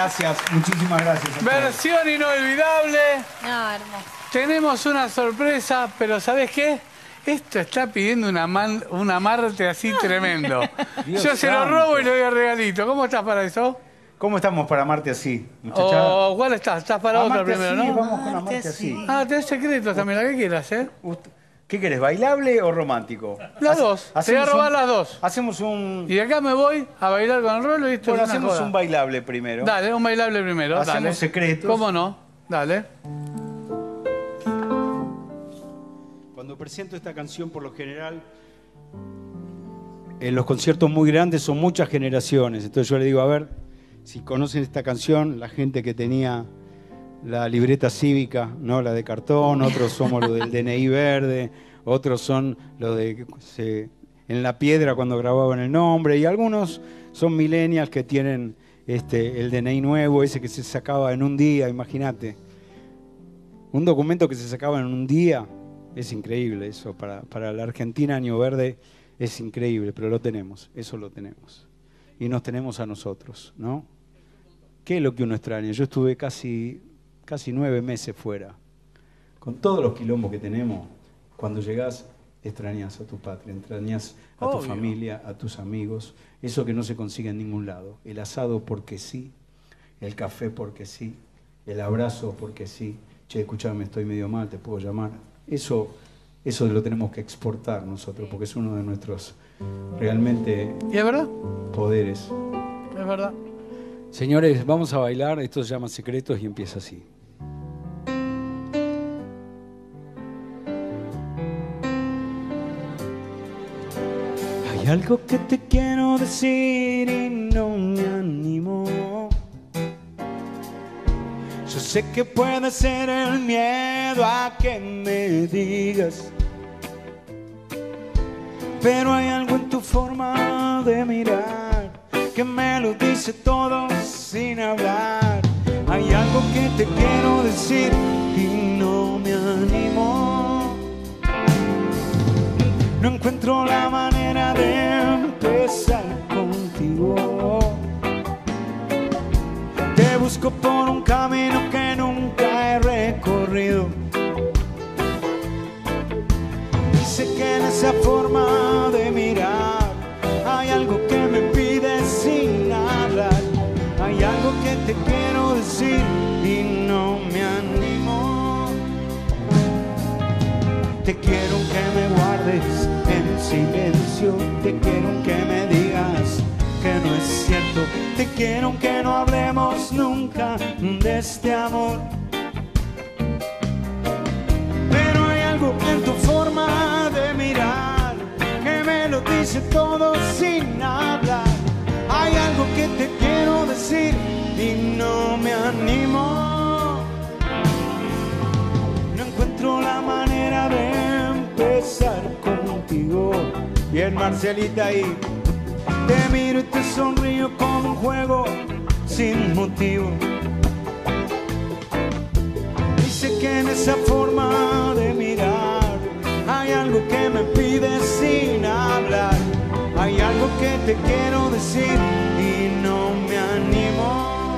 Gracias, muchísimas gracias. a todos. Versión inolvidable. No, hermoso. Tenemos una sorpresa, pero ¿sabes qué? Esto está pidiendo un amarte así tremendo. Dios Yo se lo santo. robo y le doy el regalito. ¿Cómo estás para eso? ¿Cómo estamos para amarte así, muchachada? ¿O cuál estás? Estás para otra Amarte primero, así, ¿no? Vamos con amarte así. Ah, tenés secretos también, la que quieras, ¿eh? ¿Qué querés, bailable o romántico? Las dos. Te voy a hacemos robar un- las dos. Hacemos un... Y de acá me voy a bailar con el rolo y esto Bueno, es una hacemos joda. un bailable primero. Dale, un bailable primero. Hacemos dale. secretos. ¿Cómo no? Dale. Cuando presento esta canción, por lo general, en los conciertos muy grandes son muchas generaciones. Entonces yo le digo, a ver, si conocen esta canción, la gente que tenía la libreta cívica, ¿no? La de cartón, otros somos los del DNI verde, otros son los de en la piedra cuando grababan el nombre, y algunos son millennials que tienen el DNI nuevo, ese que se sacaba en un día, imagínate. Un documento que se sacaba en un día, es increíble eso. Para la Argentina, Año Verde es increíble, pero lo tenemos, eso lo tenemos. Y nos tenemos a nosotros, ¿no? ¿Qué es lo que uno extraña? Yo estuve casi 9 meses fuera. Con todos los quilombos que tenemos, cuando llegás, extrañas a tu patria, extrañas a tu Obvio. familia, a tus amigos. Eso que no se consigue en ningún lado. El asado porque sí, el café porque sí, el abrazo porque sí. Che, escuchame, estoy medio mal, te puedo llamar. Eso lo tenemos que exportar nosotros, porque es uno de nuestros realmente ¿Y es verdad? poderes. Es verdad. Señores, vamos a bailar, esto se llama Secretos y empieza así. Hay algo que te quiero decir y no me animo. Yo sé que puede ser el miedo a que me digas, pero hay algo en tu forma de mirar que me lo dice todo sin hablar. Hay algo que te quiero decir y no me animo. No encuentro la manera de empezar contigo. Te busco por un camino que nunca he recorrido. Y sé que en esa forma de mirar hay algo que me pide sin hablar. Hay algo que te quiero decir y no me animo. Te quiero que me guardes en silencio. Te quiero que me digas que no es cierto. Te quiero que no hablemos nunca de este amor. Pero hay algo en tu forma de mirar que me lo dice todo sin hablar. Hay algo que te quiero decir y no me animo. No encuentro la manera de empezar contigo. Bien, Marcelita ahí. Te miro y te sonrío como un juego sin motivo. Y sé que en esa forma de mirar hay algo que me pide sin hablar. Hay algo que te quiero decir y no me animo.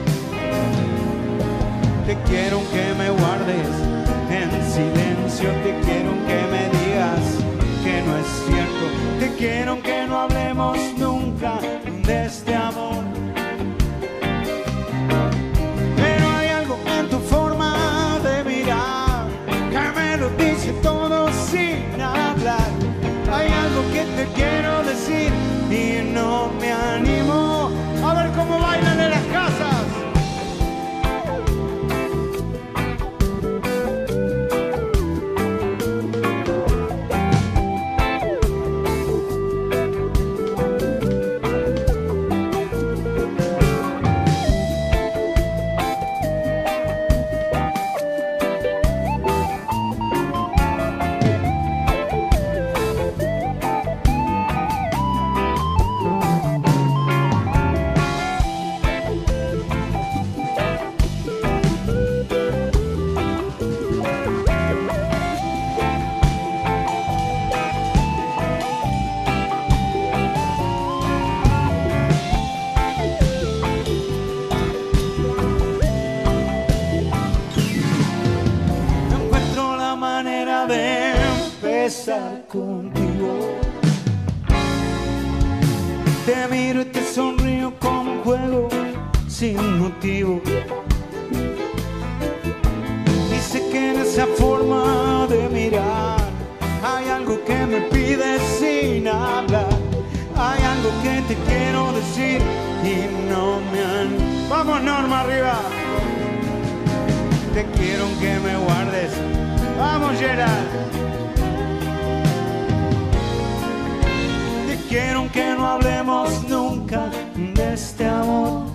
Te quiero que me guardes en silencio. Te quiero que me digas que no es cierto. Te quiero que no hablemos nunca de este amor. Pero hay algo en tu forma de mirar que me lo dice todo sin hablar. Hay algo que te quiero decir y no me animo. A ver cómo bailan en las casas. empezar contigo. Te miro y te sonrío como un juego sin motivo. Y sé que en esa forma de mirar hay algo que me pide sin hablar. Hay algo que te quiero decir y no me han... Vamos Norma, arriba. Te quiero que me guardes. Vamos Gerard. Te quiero que no hablemos nunca de este amor.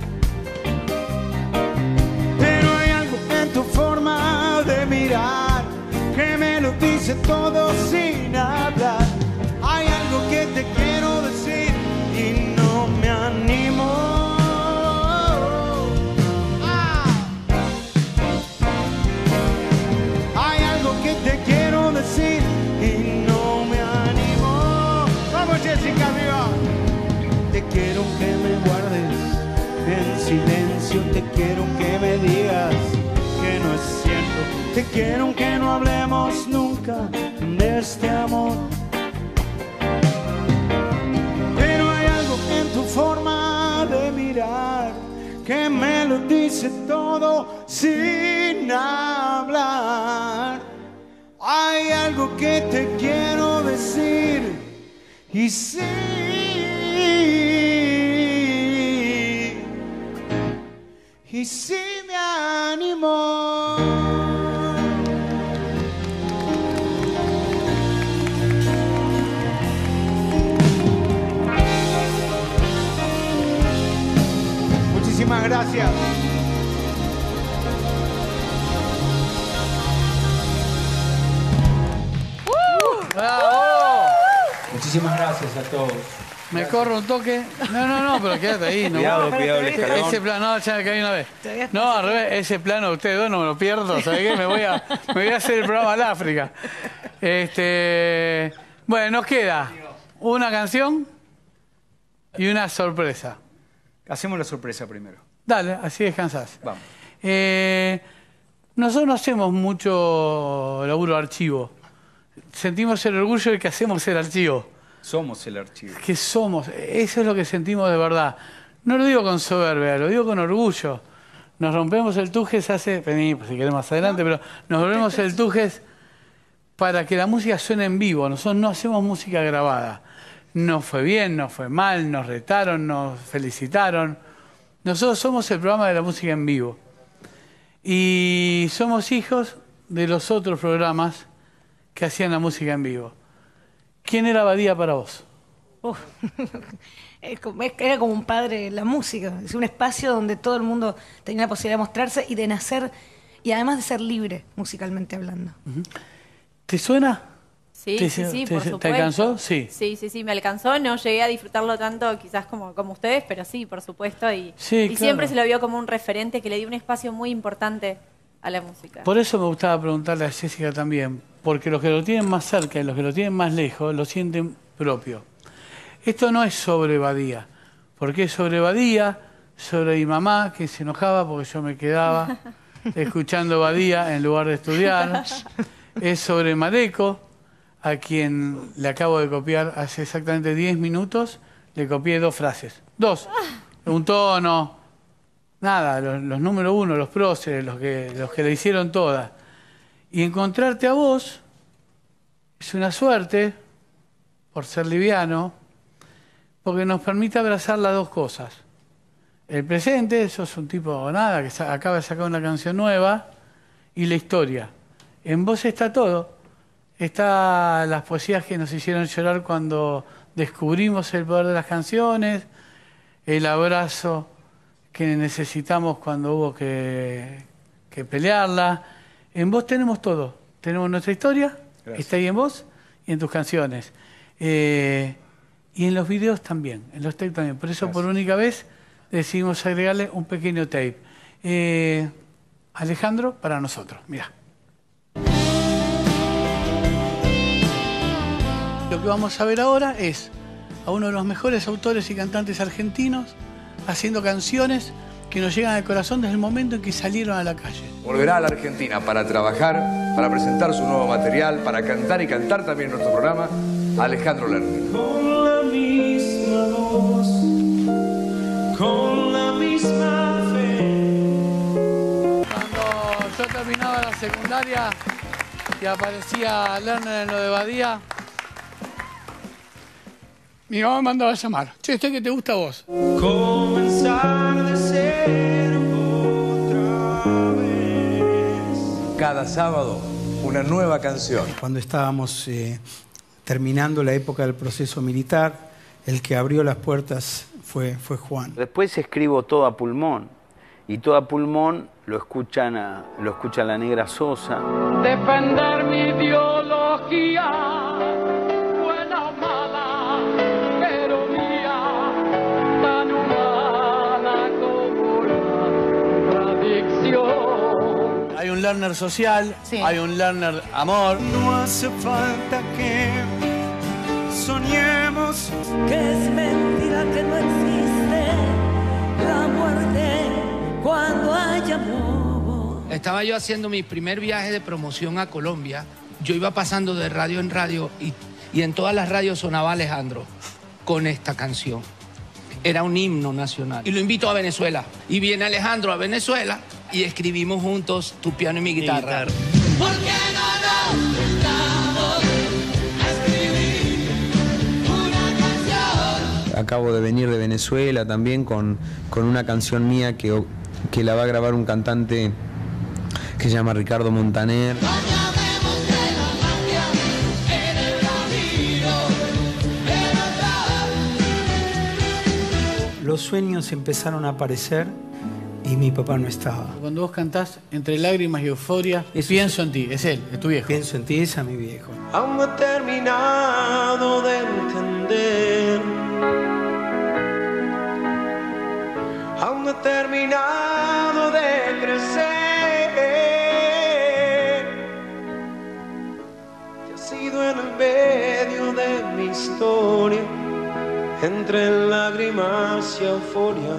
Pero hay algo en tu forma de mirar que me lo dice todo sin hablar. Hay algo que te quiero decir y no me animo. Hay algo que te quiero decir y no me animo. Vamos Jessica, arriba. Te quiero que me guardes en silencio. Te quiero que me digas que no es cierto. Te quiero que no hablemos nunca de este amor. Pero hay algo en tu forma de mirar que me lo dice todo sin hablar. Hay algo que te quiero decir y sí. Y sí me animó. Muchísimas gracias. ¡Bravo! Muchísimas gracias a todos. Me corro un toque. No, pero quédate ahí. No, Cuidado, cuidado el escalón. ese plano, no, ya me caí una vez. No, al revés, ese plano de ustedes dos no me lo pierdo. ¿Sabes qué? Me voy a hacer el programa al África. Bueno, nos queda una canción y una sorpresa. Hacemos la sorpresa primero. Dale, así descansás. Vamos. Nosotros no hacemos mucho laburo de archivo. Sentimos el orgullo de que hacemos el archivo. Somos el archivo. Que somos, eso es lo que sentimos de verdad. No lo digo con soberbia, lo digo con orgullo. Nos rompemos el tujes vení, si querés más adelante, pero nos rompemos el tujes para que la música suene en vivo. Nosotros no hacemos música grabada. No fue bien, no fue mal, nos retaron, nos felicitaron. Nosotros somos el programa de la música en vivo. Y somos hijos de los otros programas que hacían la música en vivo. ¿Quién era Badía para vos? Era como un padre la música. Es un espacio donde todo el mundo tenía la posibilidad de mostrarse y de nacer, y además de ser libre, musicalmente hablando. ¿Te suena? Sí, sí, por supuesto. ¿Te alcanzó? Sí. Sí, me alcanzó. No llegué a disfrutarlo tanto quizás como ustedes, pero sí, por supuesto. Y claro. Siempre se lo vio como un referente que le dio un espacio muy importante a la música. Por eso me gustaba preguntarle a Jessica también, porque los que lo tienen más cerca y los que lo tienen más lejos lo sienten propio. Esto no es sobre Badía, porque es sobre Badía, sobre mi mamá, que se enojaba porque yo me quedaba escuchando Badía en lugar de estudiar. Es sobre Mareco, a quien le acabo de copiar hace exactamente 10 minutos, le copié 2 frases. 2. Un tono, nada, los número 1, los próceres, los que le hicieron todas. Y encontrarte a vos es una suerte, por ser liviano, porque nos permite abrazar las dos cosas. El presente, sos un tipo nada, que acaba de sacar una canción nueva, y la historia. En vos está todo. Está las poesías que nos hicieron llorar cuando descubrimos el poder de las canciones, el abrazo que necesitamos cuando hubo que pelearla. En vos tenemos todo. Tenemos nuestra historia, está ahí en vos y en tus canciones. Y en los videos también, en los tapes también. Por eso, por única vez, decidimos agregarle un pequeño tape. Alejandro, para nosotros. Mirá. Lo que vamos a ver ahora es a uno de los mejores autores y cantantes argentinos haciendo canciones que nos llegan al corazón desde el momento en que salieron a la calle. Volverá a la Argentina para trabajar, para presentar su nuevo material, para cantar y cantar también en nuestro programa, Alejandro Lerner. Con la misma voz, con la misma fe. Cuando yo terminaba la secundaria y aparecía Lerner en lo de Badía, mi mamá me mandaba a llamar. Che, ¿qué te gusta a vos? Comenzar de cero otra vez. Cada sábado, una nueva canción. Cuando estábamos terminando la época del proceso militar, el que abrió las puertas fue Juan. Después escribo todo a pulmón. Y todo a pulmón lo escucha la Negra Sosa. Defender mi ideología, buena o mala, pero mía, tan humana como la contradicción. Hay un Lerner social, Sí. hay un Lerner amor. No hace falta que soñemos Que es mentira que no existe la muerte cuando hay amor. Estaba yo haciendo mi primer viaje de promoción a Colombia. Yo iba pasando de radio en radio y en todas las radios sonaba Alejandro con esta canción. Era un himno nacional. Y lo invito a Venezuela. Y viene Alejandro a Venezuela y escribimos juntos Tu piano y mi guitarra. ¿Por qué no nos sentamos a escribir una canción? Acabo de venir de Venezuela también con una canción mía que la va a grabar un cantante que se llama Ricardo Montaner. Los sueños empezaron a aparecer y mi papá no estaba. Cuando vos cantás entre lágrimas y euforia, pienso en ti, es él, es tu viejo. Pienso en ti, es a mi viejo. Aún no he terminado de entender. Aún no he terminado de crecer. Te has ido en el medio de mi historia, entre lágrimas y euforia.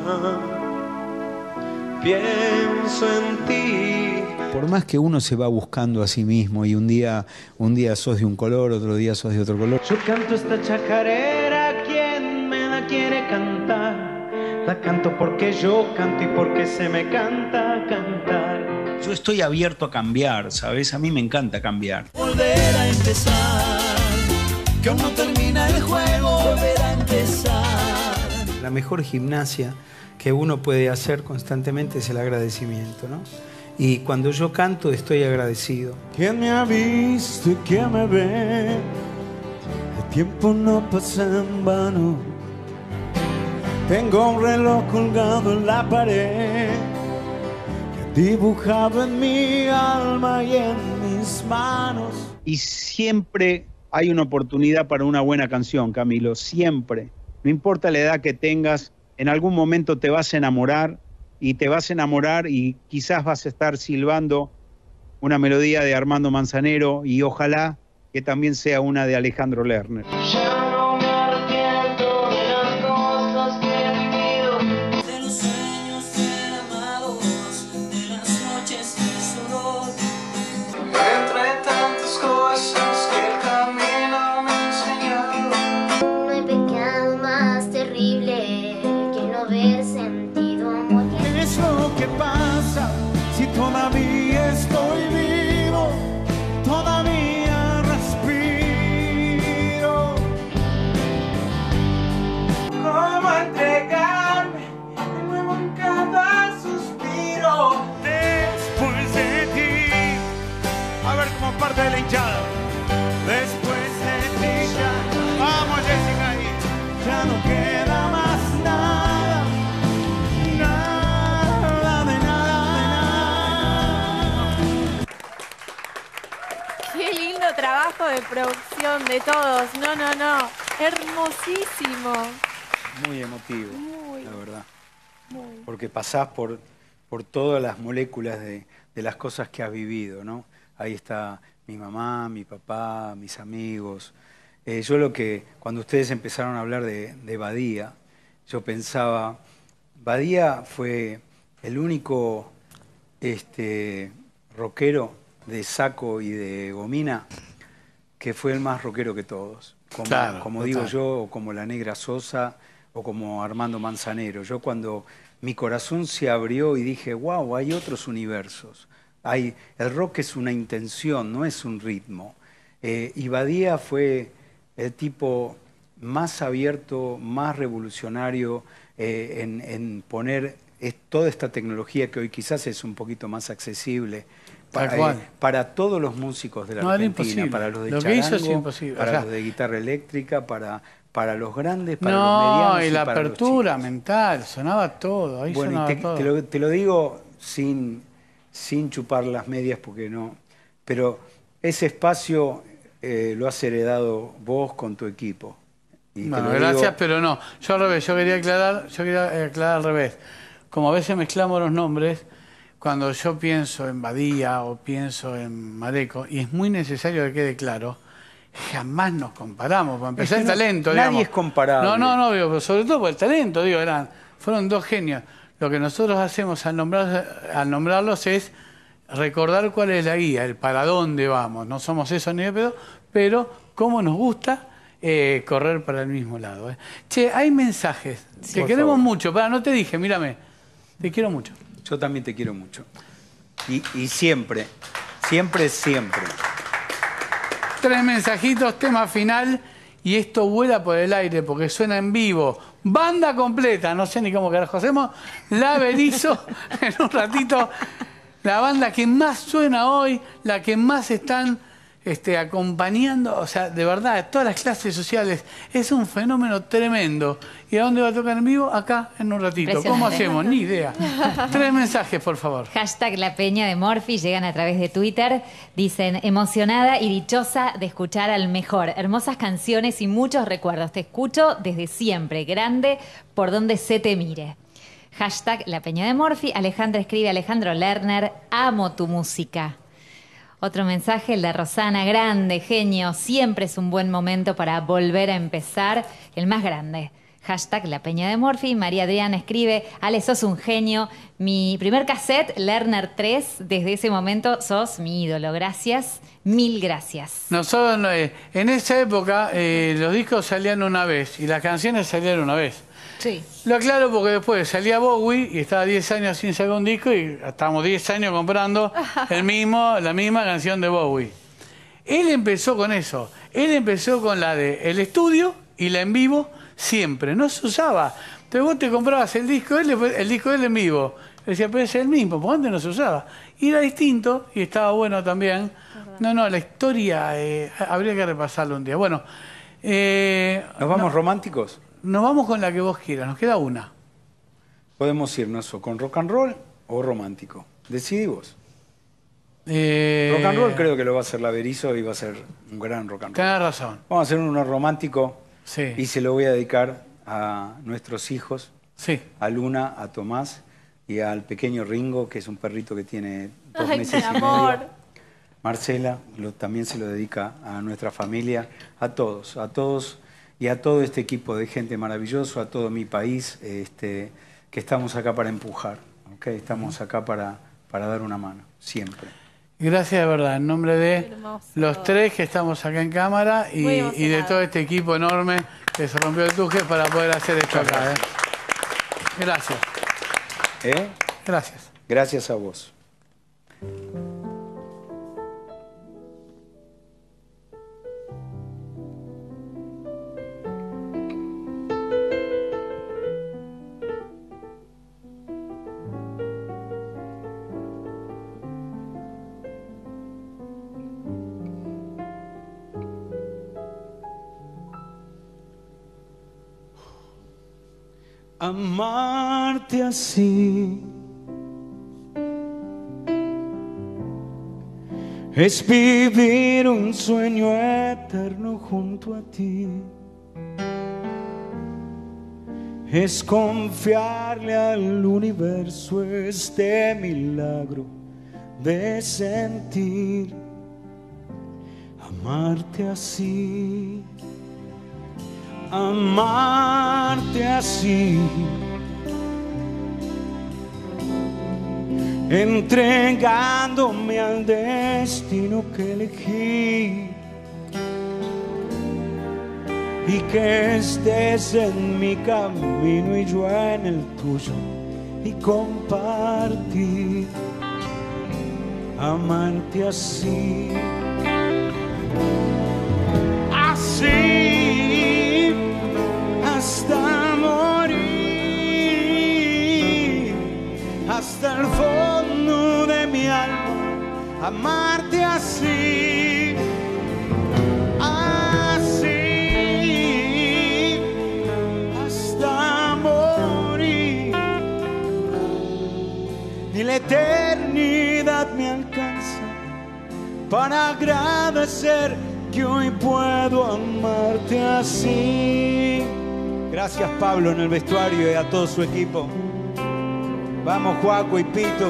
Pienso en ti. Por más que uno se va buscando a sí mismo y un día sos de un color, otro día sos de otro color. Yo canto esta chacarera, quien me la quiere cantar. La canto porque yo canto y porque se me canta cantar. Yo estoy abierto a cambiar, ¿sabes? A mí me encanta cambiar. Volver a empezar, que aún no termina el juego, volver a empezar. La mejor gimnasia que uno puede hacer constantemente es el agradecimiento, ¿no? Y cuando yo canto estoy agradecido. ¿Quién me ha visto y quién me ve? El tiempo no pasa en vano. Tengo un reloj colgado en la pared, dibujado en mi alma y en mis manos. Y siempre hay una oportunidad para una buena canción, Camilo, siempre. No importa la edad que tengas, en algún momento te vas a enamorar y quizás vas a estar silbando una melodía de Armando Manzanero y ojalá que también sea una de Alejandro Lerner. Ya no me arrepiento de las cosas que he vivido, De los sueños derramados, de las noches de sudor. entre tantas cosas que el camino me ha enseñado. No hay pecado más terrible que no haber sentido amor. ¿Qué es lo que pasa si todavía estoy vivo? Todavía respiro. ¿Cómo entregarme de nuevo en cada suspiro? Después de ti, a ver como parte de la hinchada. Después de ti ya, vamos Jessica ahí, ya no queda más nada. Nada de nada. Qué lindo trabajo de producción de todos. No. Hermosísimo. Muy emotivo, Muy. la verdad. Muy. Porque pasás por todas las moléculas de las cosas que has vivido, ¿no? Ahí está mi mamá, mi papá, mis amigos. Cuando ustedes empezaron a hablar de Badía, yo pensaba, Badía fue el único rockero de saco y de gomina que fue el más rockero que todos. Como digo yo, o como la Negra Sosa, o como Armando Manzanero. Yo cuando mi corazón se abrió y dije, wow, hay otros universos. El rock es una intención, no es un ritmo. Y Badía fue el tipo más abierto, más revolucionario en poner toda esta tecnología que hoy quizás es un poquito más accesible para todos los músicos de la Argentina, para los de charango, para los de guitarra eléctrica, para los grandes, para los medianos. Y la apertura mental, sonaba todo, ahí sonaba todo. Te lo digo sin chupar las medias porque no, pero ese espacio lo has heredado vos con tu equipo. Y bueno, gracias, pero no. Yo al revés, yo quería aclarar al revés. Como a veces mezclamos los nombres, cuando yo pienso en Badía o pienso en Mareco, y es muy necesario que quede claro, jamás nos comparamos. Para empezar, el talento, nadie es comparable. No, pero sobre todo por el talento, fueron dos genios. Lo que nosotros hacemos al nombrarlos es recordar cuál es la guía, el para dónde vamos. No somos eso ni de pedo, pero cómo nos gusta correr para el mismo lado. Che, hay mensajes. Te queremos mucho. No te dije, mírame. Te quiero mucho. Yo también te quiero mucho. Y siempre, siempre, siempre. 3 mensajitos, tema final, y esto vuela por el aire porque suena en vivo. Banda completa, no sé ni cómo carajo hacemos. La Berizo, en un ratito, la banda que más suena hoy, la que más están acompañando, o sea, de verdad, todas las clases sociales. Es un fenómeno tremendo. ¿Y a dónde va a tocar en vivo? Acá, en un ratito. ¿Cómo hacemos? Ni idea. 3 mensajes, por favor. Hashtag La Peña de Morphy, llegan a través de Twitter. Dicen, emocionada y dichosa de escuchar al mejor. Hermosas canciones y muchos recuerdos. Te escucho desde siempre. Grande por donde se te mire. Hashtag La Peña de Morphy. Alejandra escribe, Alejandro Lerner, amo tu música. Otro mensaje, el de Rosana, grande, genio, siempre es un buen momento para volver a empezar, el más grande. Hashtag La Peña de Morphy. María Adriana escribe, Ale, sos un genio. Mi primer cassette, Lerner 3, desde ese momento sos mi ídolo. Gracias, mil gracias. Nosotros, en esa época, los discos salían una vez y las canciones salían una vez. Sí. Lo aclaro porque después salía Bowie y estaba 10 años sin sacar un disco y estábamos 10 años comprando la misma canción de Bowie. Él empezó con eso. Él empezó con la de el estudio y la en vivo siempre. No se usaba. Entonces vos te comprabas el disco de él en vivo. Decía, pero es el mismo, porque antes no se usaba. Y era distinto y estaba bueno también. No, la historia habría que repasarlo un día. Bueno. ¿Nos vamos románticos? Nos vamos con la que vos quieras, nos queda una. Podemos irnos o con rock and roll o romántico. Decidí vos. Rock and roll creo que lo va a hacer la Berizo y va a ser un gran rock and roll. Tenés razón. Vamos a hacer uno romántico y se lo voy a dedicar a nuestros hijos, a Luna, a Tomás y al pequeño Ringo, que es un perrito que tiene 2 meses y medio. Marcela también se lo dedica a nuestra familia, a todos y a todo este equipo de gente maravilloso, a todo mi país, que estamos acá para empujar, ¿okay? Estamos acá para dar una mano, siempre. Gracias de verdad, en nombre de los 3 que estamos acá en cámara y de todo este equipo enorme que se rompió el tuje para poder hacer esto acá. Gracias. Gracias. Gracias a vos. Amarte así es vivir un sueño eterno junto a ti, es confiarle al universo este milagro de sentir. Amarte así, amarte así, entregándome al destino que elegí, y que estés en mi camino y yo en el tuyo, y compartir, amarte así, así hasta morir, hasta el fondo de mi alma, amarte así, así hasta morir. Ni la eternidad me alcanza para agradecer que hoy puedo amarte así. Gracias, Pablo, en el vestuario, y a todo su equipo. Vamos, Juaco y Pito.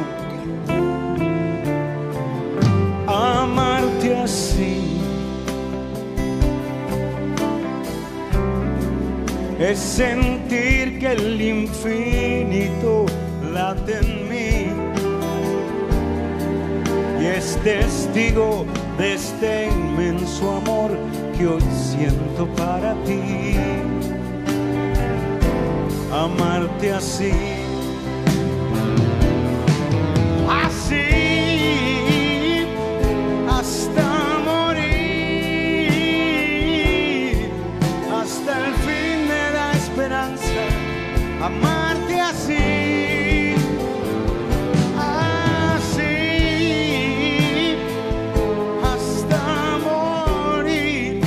Amarte así es sentir que el infinito late en mí y es testigo de este inmenso amor que hoy siento para ti. Amarte así, así hasta morir, hasta el fin de la esperanza. Amarte así, así hasta morir.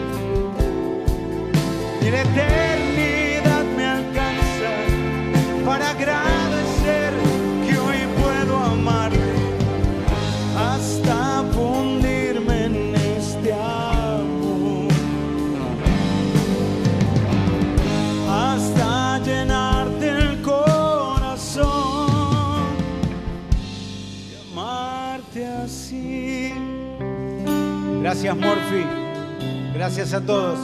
Y la eternidad me alcanza para agradecer que hoy puedo amarte hasta fundirme en este amor, hasta llenarte el corazón y amarte así. Gracias, Morphy. Gracias a todos.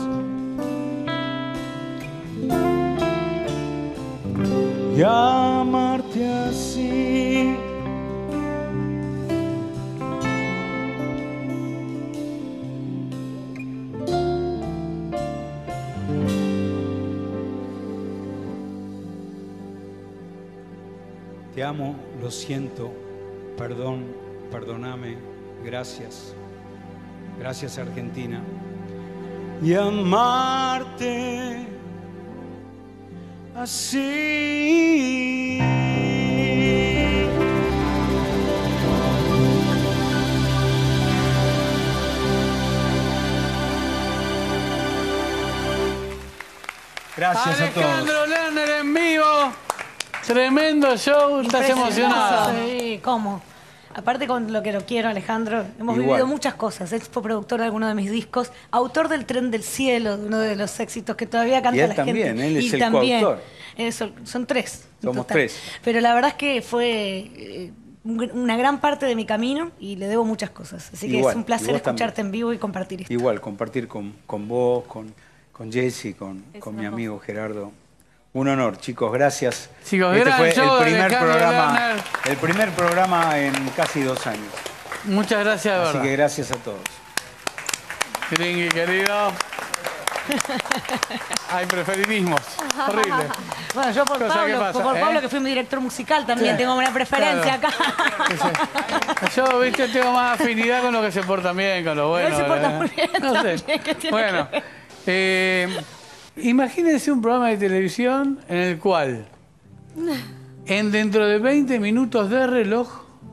Y amarte así. Te amo, lo siento, perdón, perdóname, gracias. Gracias, Argentina. Y amarte así. Gracias a todos. Alejandro Lerner en vivo. Tremendo show. Estás emocionado. Sí, ¿cómo? Aparte con lo que lo quiero, Alejandro, hemos vivido muchas cosas. Él fue productor de alguno de mis discos, autor del Tren del Cielo, de uno de los éxitos que todavía canta y él la también, gente. Él es y el también, coautor. Son tres. Somos tres. Pero la verdad es que fue una gran parte de mi camino y le debo muchas cosas. Así que Igual, es un placer y vos escucharte también. en vivo y compartir esto. Igual, compartir con vos, con Jessy, con mi amigo Gerardo. Un honor, chicos, gracias. Chicos, este gran fue show de el Alejandro primer programa en casi 2 años. Muchas gracias, de Así verdad. que gracias a todos. Gringui, querido. Hay preferidismos. Horrible. Bueno, yo por Cosa que Pablo, pasa, por ¿eh? Pablo, que fui mi director musical, también Sí. tengo una preferencia Claro. acá. Yo, viste, tengo más afinidad con lo que se portan bien, con lo bueno. Él se porta ¿verdad? muy bien No sé. también, ¿qué tiene Bueno, que ver? imagínense un programa de televisión en el cual, dentro de 20 minutos de reloj,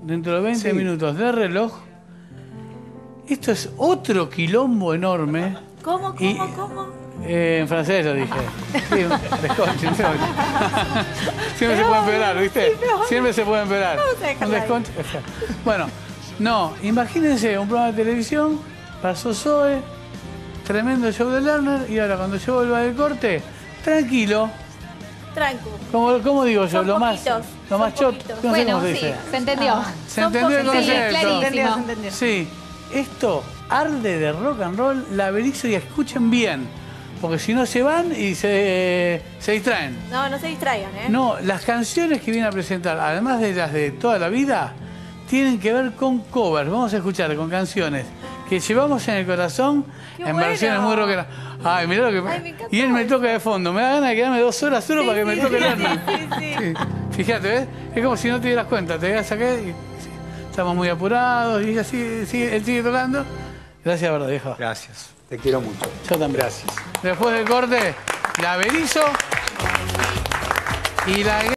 esto es otro quilombo enorme. ¿Cómo? En francés lo dije. Sí, desconche. Siempre se puede empeorar, ¿viste? Siempre se puede empeorar. Un desconche. Bueno, no, imagínense un programa de televisión, pasó Zoe, tremendo show de Lerner, y ahora cuando yo vuelva del corte, tranquilo. Tranco. ¿Cómo digo yo? Son Lo más poquitos. choto. No sé Bueno, cómo se sí, dice. se entendió. ¿Se entendió el concepto? Clarísimo. Sí, esto arde de rock and roll, la Berizo, y escuchen bien. porque si no se van y se distraen. No, no se distraigan, ¿eh? No, las canciones que viene a presentar, además de las de toda la vida, tienen que ver con covers. Vamos a escuchar con canciones que llevamos en el corazón en versiones muy rockeras. Ay, mirá lo que... Ay, me encantó. Y él me toca de fondo. Me da ganas de quedarme 2 horas solo para que me toque el alma. Sí. Fíjate, ¿ves? Es como si no te dieras cuenta. Te das acá y estamos muy apurados y así, él sigue tocando. Gracias, verdad, viejo. Gracias. Te quiero mucho. Yo también. Gracias. Después del corte, la Berizo y la...